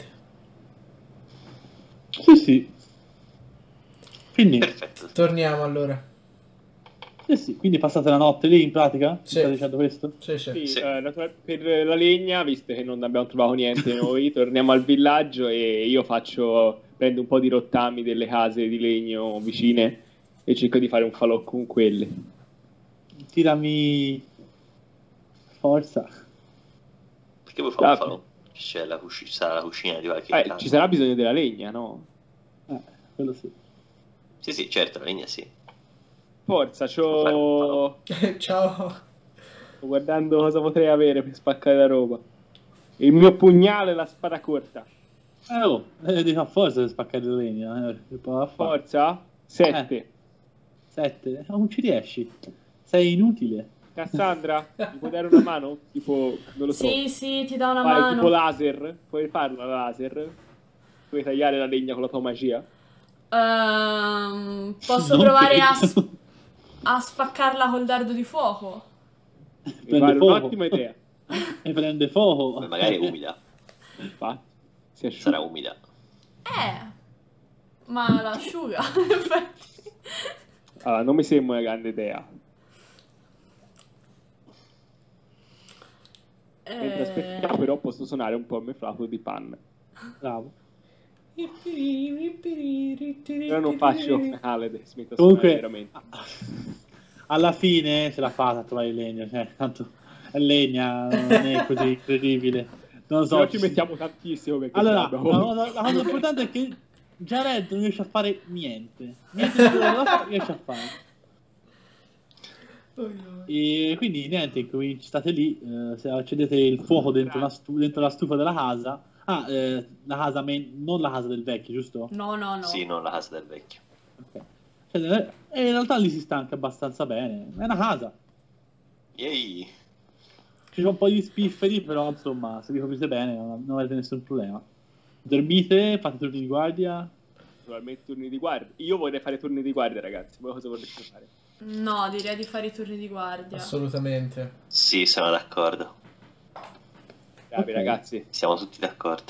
Sì, sì. Quindi, Perfetto. Torniamo allora. sì, sì. Quindi passate la notte lì in pratica? Sì. State dicendo questo? Sì, sì. Sì, Sì. eh, natura- per la legna, visto che non abbiamo trovato niente noi, torniamo al villaggio e io faccio, prendo un po' di rottami delle case di legno vicine e cerco di fare un falò con quelle. Tirami forza. Perché vuoi fare Ah, un falò? C'è la cucina, sarà la cucina di qualche Eh, casa. ci sarà bisogno della legna, no? Eh, quello sì. Sì, sì, certo, la legna sì. Forza, c'ho... Ciao. sto guardando cosa potrei avere per spaccare la roba. Il mio pugnale e la spada corta. Eh, oh, eh, devi fare forza per spaccare la legna. Eh, che poi va a fare? Forza? Sette. Sette? Eh, non ci riesci. Sei inutile. Cassandra, mi puoi dare una mano? Tipo, non lo so. Sì, sì, ti do una Fare tipo mano. laser? Puoi farlo la laser? Puoi tagliare la legna con la tua magia? Ehm, posso Non provare a, credo. s- a spaccarla col dardo di fuoco? Mi Prende pare fuoco. un'ottima idea. E prende fuoco. Beh, magari è umida. Infatti, si asciuga. Sarà umida. Eh, ma l'asciuga, in effetti. Allora, non mi sembra una grande idea. Mentre aspettiamo, Eh, però, posso suonare un po' il meflato di panna. Bravo. Però non faccio Haled, smetto a suonare Comunque, veramente. alla fine ce la fate a trovare il legno. Cioè, tanto è legna, non è così incredibile. Non lo so. Però ci mettiamo tantissimo perché Allora, ce la l'abbiamo. cosa, la cosa importante è che Jared non riesce a fare niente. Niente di quello che fa, riesce a fare. E quindi niente, incominci- state lì, eh, se accendete il fuoco dentro, una stu- dentro la stufa della casa. Ah, eh, la casa main- non la casa del vecchio, giusto? no, no, no. Sì, non la casa del vecchio. Ok. Cioè, e in realtà lì si sta anche abbastanza bene. È una casa. Yay. Ci sono un po' di spifferi, però insomma, se vi capite bene non, non avete nessun problema. Dormite, fate turni di guardia. Naturalmente turni di guardia. Io vorrei fare turni di guardia, ragazzi. Voi cosa vorreste fare? No, direi di fare i turni di guardia. Assolutamente. Sì, sono d'accordo. Bravi Ok. ragazzi. Siamo tutti d'accordo.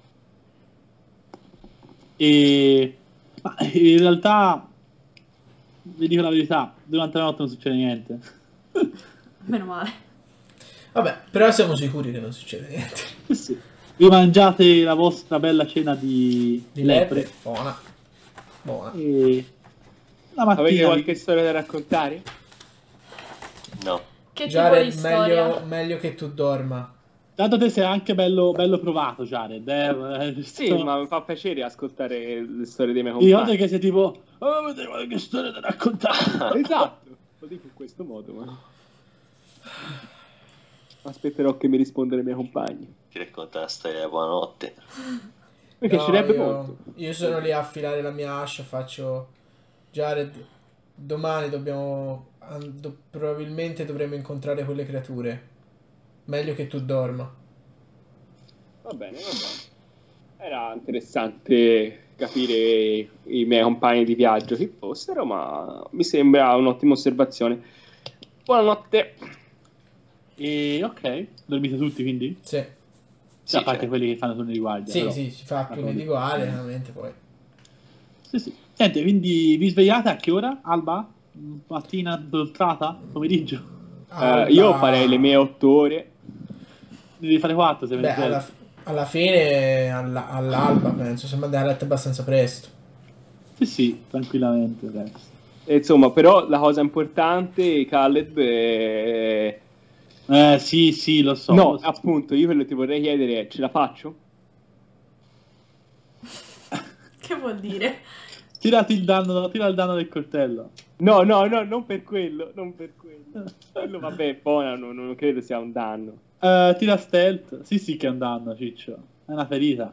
E ma in realtà, vi dico la verità, durante la notte non succede niente. Meno male. Vabbè, però siamo sicuri che non succede niente. Sì, sì. Vi mangiate la vostra bella cena di, Di lepre. lepre. Buona. Buona. E la Avete mattina qualche storia da raccontare? No. Che tipo di Jared, storia? meglio, meglio che tu dorma. tanto te sei anche bello, bello provato, Jared. Eh? Eh, Sì, sto- ma mi fa piacere ascoltare le storie dei miei Io compagni. che sei tipo, oh, avete qualche storia da raccontare? Esatto, lo dico in questo modo, ma aspetterò che mi rispondano i miei compagni. Ti racconta la storia della buonanotte. Mi No, piacerebbe io, molto. io sono lì a affilare la mia ascia, faccio... Jared, domani dobbiamo... an- do- probabilmente dovremo incontrare quelle creature. Meglio che tu dorma. Va bene, va bene. Era interessante capire i miei compagni di viaggio chi fossero, ma mi sembra un'ottima osservazione. Buonanotte. E ok, dormite tutti quindi? Sì, Sì, a parte cioè, quelli che fanno turni di guardia. sì, però. sì, si fa turni di cosa- guardia, chiaramente poi. Sì, sì. Senti, quindi vi svegliate a che ora? Alba? Mattina doltrata? Pomeriggio? Eh, io farei le mie otto ore. Ne devi fare quattro se Beh, ve ne alla, alla fine, alla- all'alba, penso, siamo andati a letto abbastanza presto. Sì, sì, tranquillamente. adesso. E insomma, però la cosa importante, Caleb, è... Eh, sì, sì, lo so. no, lo so. appunto, io quello che ti vorrei chiedere è, ce la faccio? Che vuol dire? Tirati il danno, tira il danno del coltello. No, no, no, non per quello, non per quello. Quello, vabbè, buona, non, non credo sia un danno. Eh, tira stealth. Sì, sì che è un danno, Ciccio. È una ferita.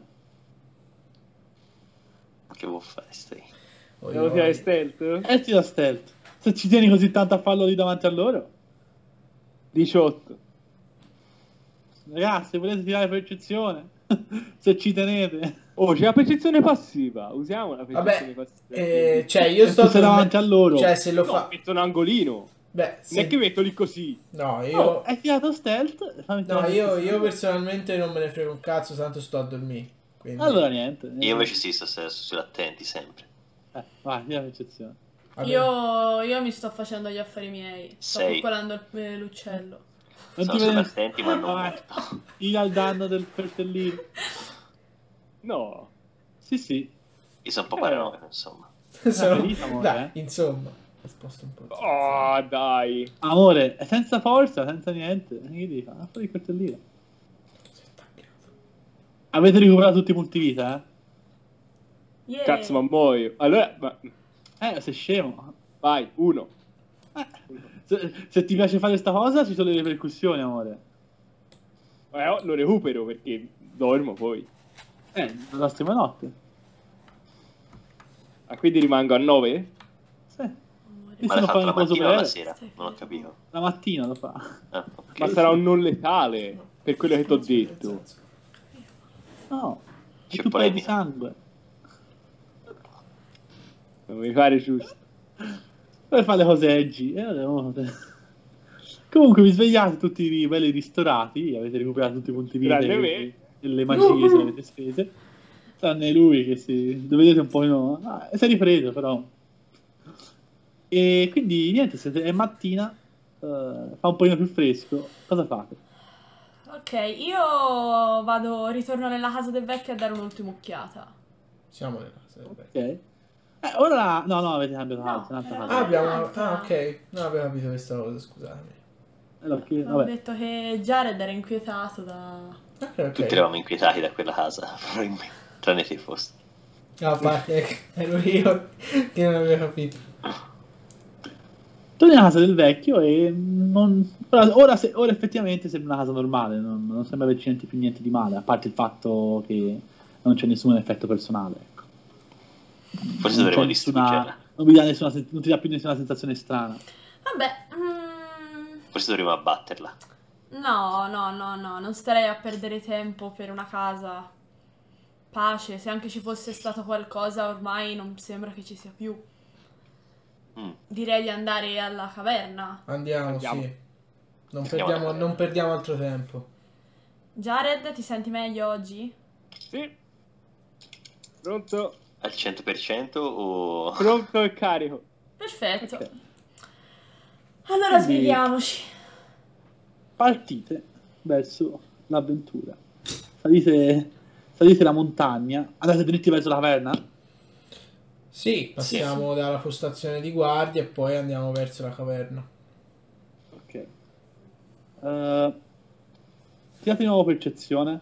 che vuol fare stai? Oi, Devo oi. tirare stealth? E tira stealth. Se ci tieni così tanto a farlo lì davanti a loro. diciotto. Ragazzi, volete tirare percezione? Se ci tenete. Oh, c'è la percezione passiva. Usiamo la percezione Vabbè, passiva. eh, cioè io Se sto tu sei davanti a loro. Cioè se lo No, fa... metto un angolino. Beh, Non se... è che metto lì così. No, io... Oh, hai tirato stealth? Fammi No, tirare io, percezione. io personalmente non me ne frego un cazzo, tanto sto a dormire. Quindi... Allora niente. Io invece sì, sto sto sull'attenti sempre. Eh, vai, tira percezione. Vabbè. Io, io mi sto facendo gli affari miei. Sto Sei. coccolando il- eh, l'uccello. Non Sono ti vede- sull'attenti ma non Vai, molto. tira il danno del coltellino. No. Sì, sì. Io sono un po' paranoico, insomma. Sono- ferita, amore, Dai, eh. insomma. Sposto un po'. Oh, dai. Amore, è senza forza, senza niente. Che devi fare? Fuori il coltellino. Avete recuperato tutti i punti vita, eh? Yeah. Cazzo, ma muoio. Allora, ma... Eh, sei scemo. vai, uno. Eh, se, se ti piace fare sta cosa, ci sono le ripercussioni, amore. Eh, oh, lo recupero perché dormo poi. Eh, la prossima notte. Ah, quindi rimango a nove? Sì. Amore. E Ma se l'hai non fai fatto la un po' mattina o la breve, sera? Non ho capito. la mattina lo fa. Ah, ok. Ma sarà un non letale, per quello che ti ho detto. No, è C'è tu poi di polemica. sangue. Non mi pare giusto. Per fare le cose edgy. Eh, vabbè, comunque vi svegliate tutti belli ristorati, avete recuperato tutti i punti vita Tranne e, me. e le magie se le avete spese. Tranne lui che si... lo vedete un po'... No, ah, si è ripreso però. E quindi niente, siete- è mattina, eh, fa un pochino più fresco. Cosa fate? Ok, io vado, ritorno nella casa del vecchio a dare un'ultima occhiata. Siamo nella casa del vecchio. Ok. Eh, ora... No, no, avete cambiato No, casa, un'altra era- casa. Ah, abbiamo... Un'altra. Ah, ok. Non avevo capito questa cosa, scusami. Eh, no, che- Ho vabbè. detto che Jared era inquietato da... Ok, ok. Tutti eravamo inquietati da quella casa, probabilmente. Tranne te fosse. No, a parte che ero io che non avevo capito. Torni alla casa del vecchio e non... ora, ora se- ora effettivamente sembra una casa normale, non, non sembra averci niente più niente di male, a parte il fatto che non c'è nessun effetto personale. Ecco. Forse Non dovremmo c'è distruggerla. nessuna- non, vi dà nessuna sen- non ti dà più nessuna sensazione strana. Vabbè, mm, Forse dovremmo abbatterla. no, no, no, no, non starei a perdere tempo per una casa. Pace, se anche ci fosse stato qualcosa ormai non sembra che ci sia più. Mm. direi di andare alla caverna. Andiamo, Andiamo. sì. Non Andiamo perdiamo, alla- non perdiamo altro tempo. Jared, ti senti meglio oggi? Sì. Pronto? Al cento per cento o... Pronto e carico. Perfetto. Ok. Allora Quindi- sbrighiamoci. Partite verso l'avventura. Salite, salite la montagna. Andate dritti verso la caverna? Sì, passiamo dalla postazione di guardia e poi andiamo verso la caverna. Ok. Uh, tirate di nuovo percezione.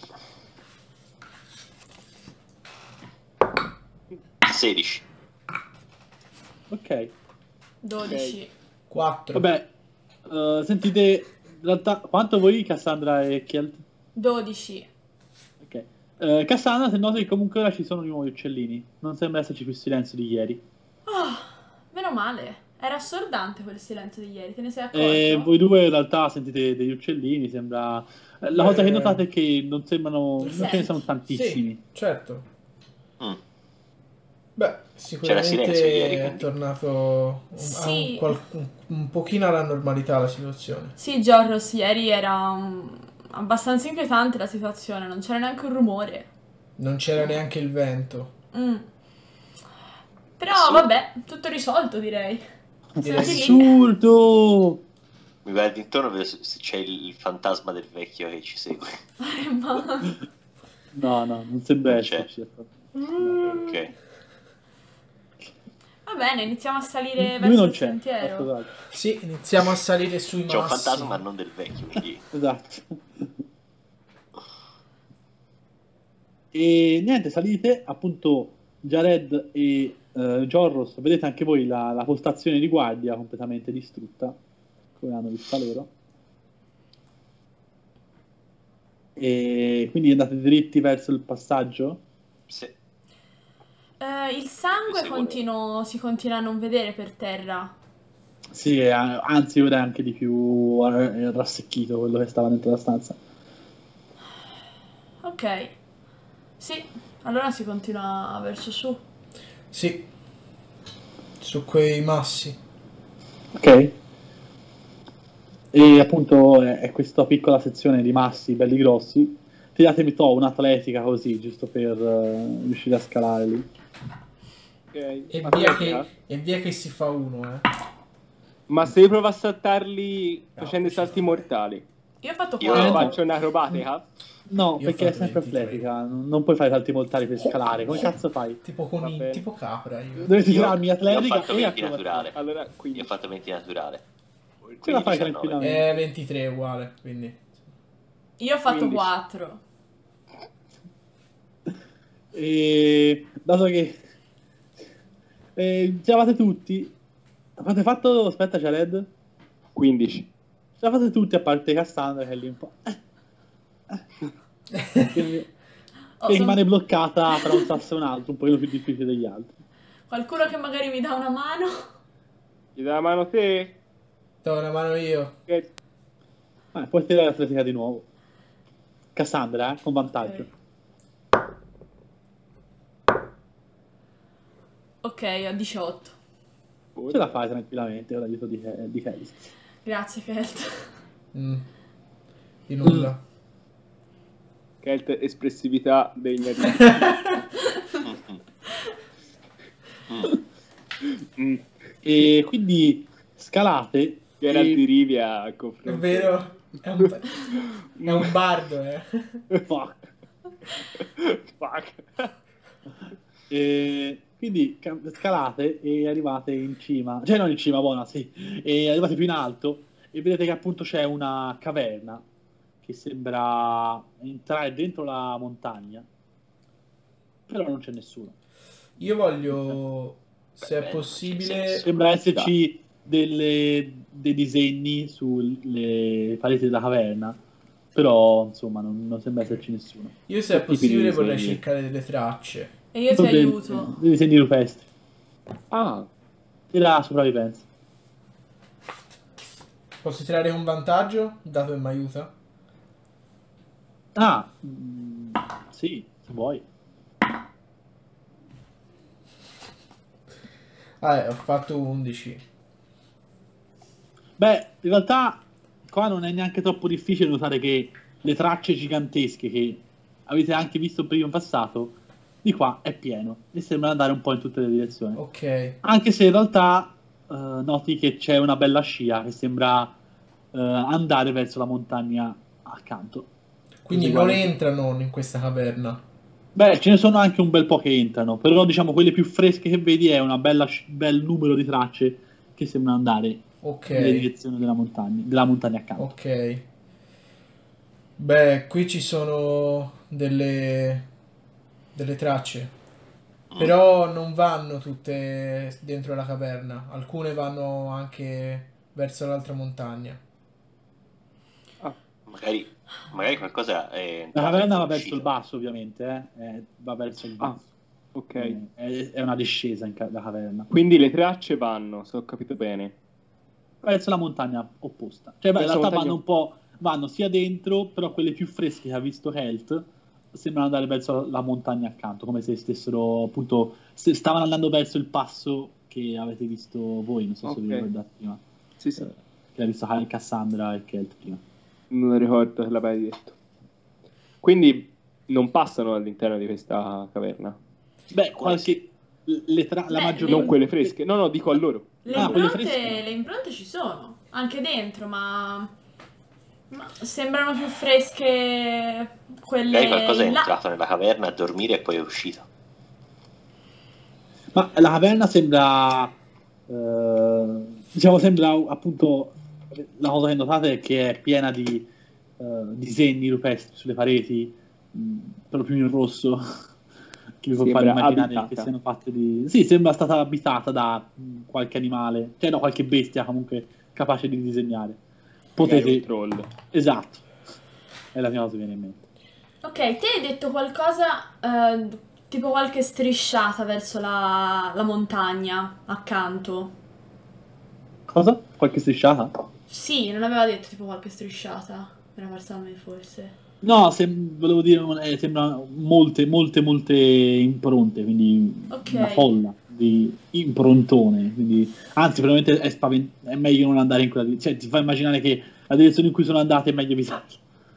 sedici. Ok. dodici. quattro. Vabbè, uh, sentite in realtà quanto voi Cassandra e Kjeld? dodici. Ok. Uh, Cassandra, se noti che comunque ora ci sono di nuovo gli uccellini. Non sembra esserci più silenzio di ieri. Oh, meno male. Era assordante quel silenzio di ieri, te ne sei accorto? E voi due in realtà sentite degli uccellini, sembra... eh, La cosa Eh, che notate è che non sembrano... non ce ne senti. sono tantissimi. Sì, certo. Mm. Beh, C'era silenzio sicuramente ieri, è quindi. tornato un, Sì. a un, qual- un- un pochino alla normalità la situazione. Sì, Giorgos, ieri era um, abbastanza inquietante la situazione, non c'era neanche un rumore. Non c'era neanche il vento. Mm. Però Assurdo. vabbè, tutto risolto direi. Direi Siamo di lì. Assurdo! Mi guardo intorno e vedo se se c'è il il fantasma del vecchio che ci segue. Eh, ma... No, no, non sembra Non c'è. esserci. Ok. Va bene, iniziamo a salire Lui verso non il c'è. sentiero. Scusate. Sì, iniziamo a salire sui C'è un massi. fantasma ma non del vecchio, quindi... Esatto. E niente, salite, appunto Jared e eh, Jorros, vedete anche voi la, la postazione di guardia completamente distrutta, come l'hanno vista loro. E quindi andate dritti verso il passaggio? Sì. Eh, il sangue Sì, continuo- si continua a non vedere per terra. Sì, eh, anzi ora è anche di più eh, rassecchito quello che stava dentro la stanza. Ok. Sì, allora si continua verso su. Sì, su quei massi. Ok. E appunto è, è questa piccola sezione di massi belli grossi. Tiratemi to un'atletica così, giusto per eh, riuscire a scalare lì. Ok. E Ma via, aspetta. che, e via che si fa uno, eh. Ma se io provo a saltarli facendo i salti mortali, Io ho fatto Io- quattro. faccio un'acrobatica? No, Io ho perché è fatto sempre ventitré. atletica, non non puoi fare salti mortali per scalare. Come cazzo fai? Tipo con i- Vabbè. tipo capra io. Dovete Io- tirarmi io ho atletica fatto e venti acrobatica. naturale. Allora, Io ho quindi fatto venti naturale. Ce la fai Quindi diciannove. tranquillamente. È ventitré uguale, quindi. Io ho fatto quindici. quattro. E dato che eh, ce la fate tutti, avete fatto, aspetta, c'è Red? quindici. Ce la fate tutti a parte Cassandra che è lì un po'. eh, eh, che, Oh, che son- rimane bloccata tra un sasso e un altro, un pochino più difficile degli altri. Qualcuno che magari mi dà una mano? Gli dà la mano a te? Do una mano io. Ok. Eh, puoi tirare l'atletica di nuovo. Cassandra, eh, con vantaggio. Ok, ho diciotto. Ce la fai tranquillamente con l'aiuto di, di Kelly. Grazie, Kelt. Mm. Di nulla. Kelt, espressività degna di... Mm. E quindi scalate. Geralt e- di Rivia a confronto. È vero? È un, è un bardo, eh. Fuck. Fuck. E quindi ca- scalate e arrivate in cima, cioè non in cima, buona, sì, e arrivate più in alto e vedete che appunto c'è una caverna che sembra entrare dentro la montagna, però non c'è nessuno. Io voglio, se è Beh, possibile, c'è Sembra esserci delle- dei disegni sulle pareti della caverna, però insomma non, non sembra esserci nessuno. io se è Che tipi di possibile vorrei disegni? cercare delle tracce. E io ti Sono dei- aiuto. dei disegni rupestri. Ah, Tira la sopravvivenza. Posso tirare con vantaggio, dato che mi aiuta? Ah, mm, sì, se vuoi. Ah, eh, ho fatto undici. Beh, in realtà qua non è neanche troppo difficile notare che le tracce gigantesche che avete anche visto prima in passato, di qua è pieno e sembra andare un po' in tutte le direzioni. Ok. Anche se in realtà eh, noti che c'è una bella scia che sembra eh, andare verso la montagna accanto. Quindi Così non guarda- entrano in questa caverna. Beh, ce ne sono anche un bel po' che entrano, però diciamo quelle più fresche che vedi è un bel numero di tracce che sembrano andare Ok. nelle direzioni della montagna, della montagna accanto. Ok. Beh, qui ci sono delle, delle tracce. Però non vanno tutte dentro la caverna. Alcune vanno anche verso l'altra montagna. Ah, Magari, magari qualcosa è La entrato e caverna poi va è verso il uscito. basso, ovviamente, eh? Eh, va verso il ah, basso. ok. Eh, è, è una discesa in ca- la caverna. Quindi le tracce vanno, se ho capito bene. Verso la montagna opposta. Cioè, beh, in Verso realtà la montagna- vanno un po', vanno sia dentro, però quelle più fresche che ha visto Health sembrano andare verso la montagna accanto, come se stessero appunto, se stavano andando verso il passo che avete visto voi, non so se Ok. vi ricordate prima, Sì, sì. eh, che ha visto Cassandra e Health prima. Non lo ricordo che l'avevi detto. Quindi non passano all'interno di questa caverna. Beh, qualche... Le tra- la Beh, maggior... le- Non quelle fresche. No, no, dico a loro. Le, Ah, quelle impronte, fresche? le impronte ci sono, anche dentro, ma, ma sembrano più fresche quelle Magari qualcosa è là. entrato nella caverna a dormire e poi è uscito. Ma la caverna sembra, eh, diciamo, sembra appunto, la cosa che notate è che è piena di eh, disegni rupestri sulle pareti, mh, per lo più in rosso, che vi può fare Sembra immaginare abitata. che siano fatte di... Sì, sembra stata abitata da mh, qualche animale, cioè no, qualche bestia comunque capace di disegnare. Magari Potete... un troll. Esatto, è la prima cosa che viene in mente. Ok, te hai detto qualcosa, eh, tipo qualche strisciata verso la, la montagna accanto. Cosa? Qualche strisciata? Sì, non aveva detto tipo qualche strisciata. Era persa a me forse. No, sem- volevo dire, eh, sembra molte, molte, molte impronte, quindi Ok. una folla di improntone, quindi, anzi, probabilmente è, spaven- è meglio non andare in quella direzione, cioè ti fa immaginare che la direzione in cui sono andate è meglio evitarla.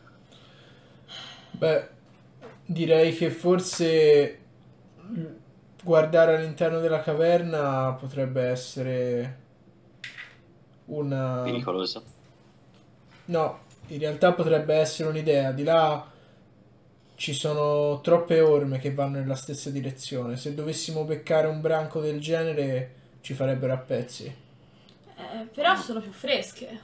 Beh, direi che forse guardare all'interno della caverna potrebbe essere una... Pericoloso. No, in realtà potrebbe essere un'idea. Di là ci sono troppe orme che vanno nella stessa direzione. Se dovessimo beccare un branco del genere ci farebbero a pezzi. Eh, però sono più fresche.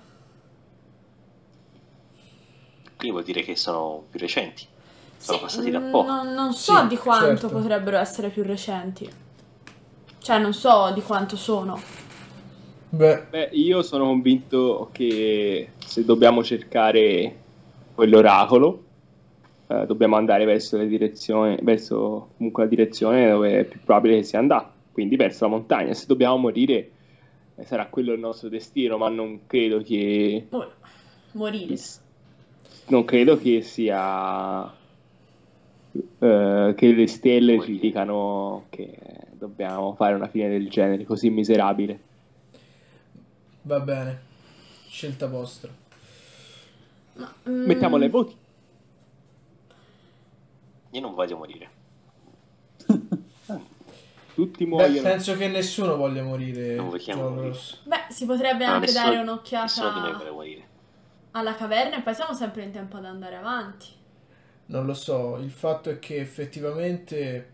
Quindi vuol dire che sono più recenti. Sono Sì, passati da mm, poco. Non, non so Sì, di quanto certo. potrebbero essere più recenti. Cioè, non so di quanto sono. Beh, Beh, io sono convinto che se dobbiamo cercare quell'oracolo, eh, dobbiamo andare verso le direzioni, verso comunque la direzione dove è più probabile che sia andato, quindi verso la montagna. Se dobbiamo morire, eh, sarà quello il nostro destino, ma non credo che Oh, morire. non credo che sia eh, che le stelle ci dicano che dobbiamo fare una fine del genere così miserabile. va bene. Scelta vostra. Ma, mm, Mettiamola ai voti. Io non voglio morire. Tutti Beh, muoiono. penso che nessuno voglia morire. Non vogliamo Giallo morire. Rosso. Beh, si potrebbe No, anche nessuno- dare Nessuno di noi vuole un'occhiata morire. alla caverna e poi siamo sempre in tempo ad andare avanti. Non lo so, il fatto è che effettivamente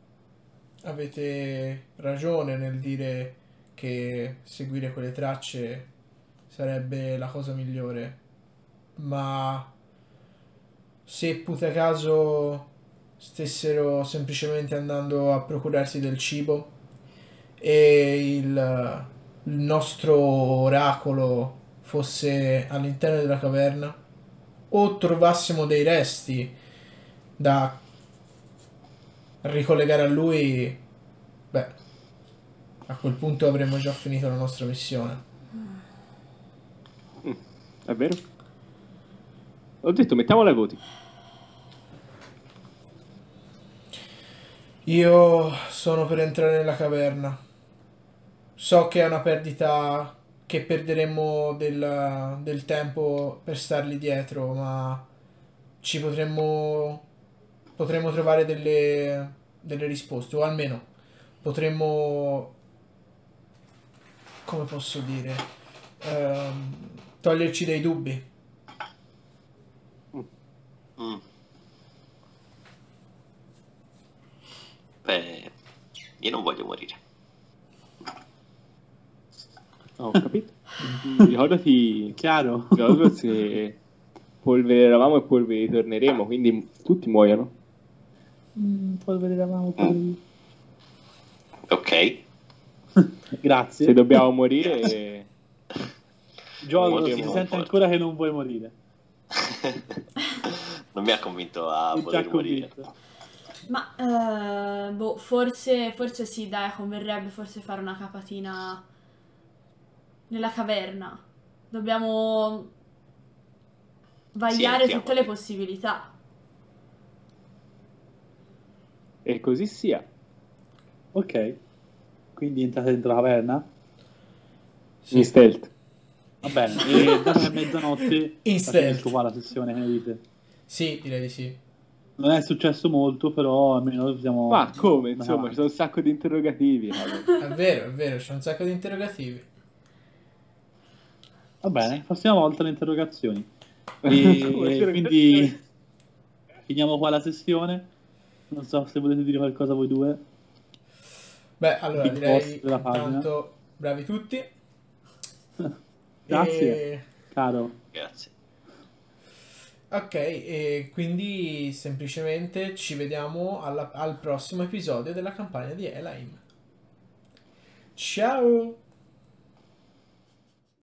avete ragione nel dire che seguire quelle tracce sarebbe la cosa migliore, ma se puta caso stessero semplicemente andando a procurarsi del cibo e il, il nostro oracolo fosse all'interno della caverna o trovassimo dei resti da ricollegare a lui, beh, a quel punto avremmo già finito la nostra missione. Mm, è vero? Ho detto mettiamola ai voti. Io sono per entrare nella caverna. So che è una perdita, che perderemo del, del tempo per stargli dietro, ma ci potremmo, potremmo trovare delle, delle risposte, o almeno potremmo, come posso dire, ehm, toglierci dei dubbi. Mm. Beh, io non voglio morire. Ho capito. Mm, Ricordati, Chiaro? Gogos, che polvere eravamo e polvere ritorneremo, quindi tutti muoiono. Mm, polvere eravamo, polvere. Ok. Grazie. Se dobbiamo morire, Giorgio, Muori si un sente po'. ancora che non vuoi morire. Non mi ha convinto a Ti voler già morire. convinto. Ma eh, boh, forse, forse sì, dai, converrebbe forse fare una capatina nella caverna. Dobbiamo vagliare entriamo. tutte le possibilità. e così sia. Ok. Quindi entrate dentro la caverna? In stealth. Va bene. E dato che è mezzanotte, In la stealth. finisco qua la sessione, che ne dite? Sì, direi di sì. Non è successo molto, però almeno siamo... Ma come? una Insomma, ci sono un sacco di interrogativi. cavolo. È vero, è vero, c'è un sacco di interrogativi. Va bene, prossima volta le interrogazioni. Come E interrogazioni? quindi finiamo qua la sessione. Non so se volete dire qualcosa voi due. Beh, allora Big direi boss della pagina. intanto bravi tutti. Grazie, E- caro. Grazie. Ok, e quindi semplicemente ci vediamo alla- al prossimo episodio della campagna di Elaine. Ciao!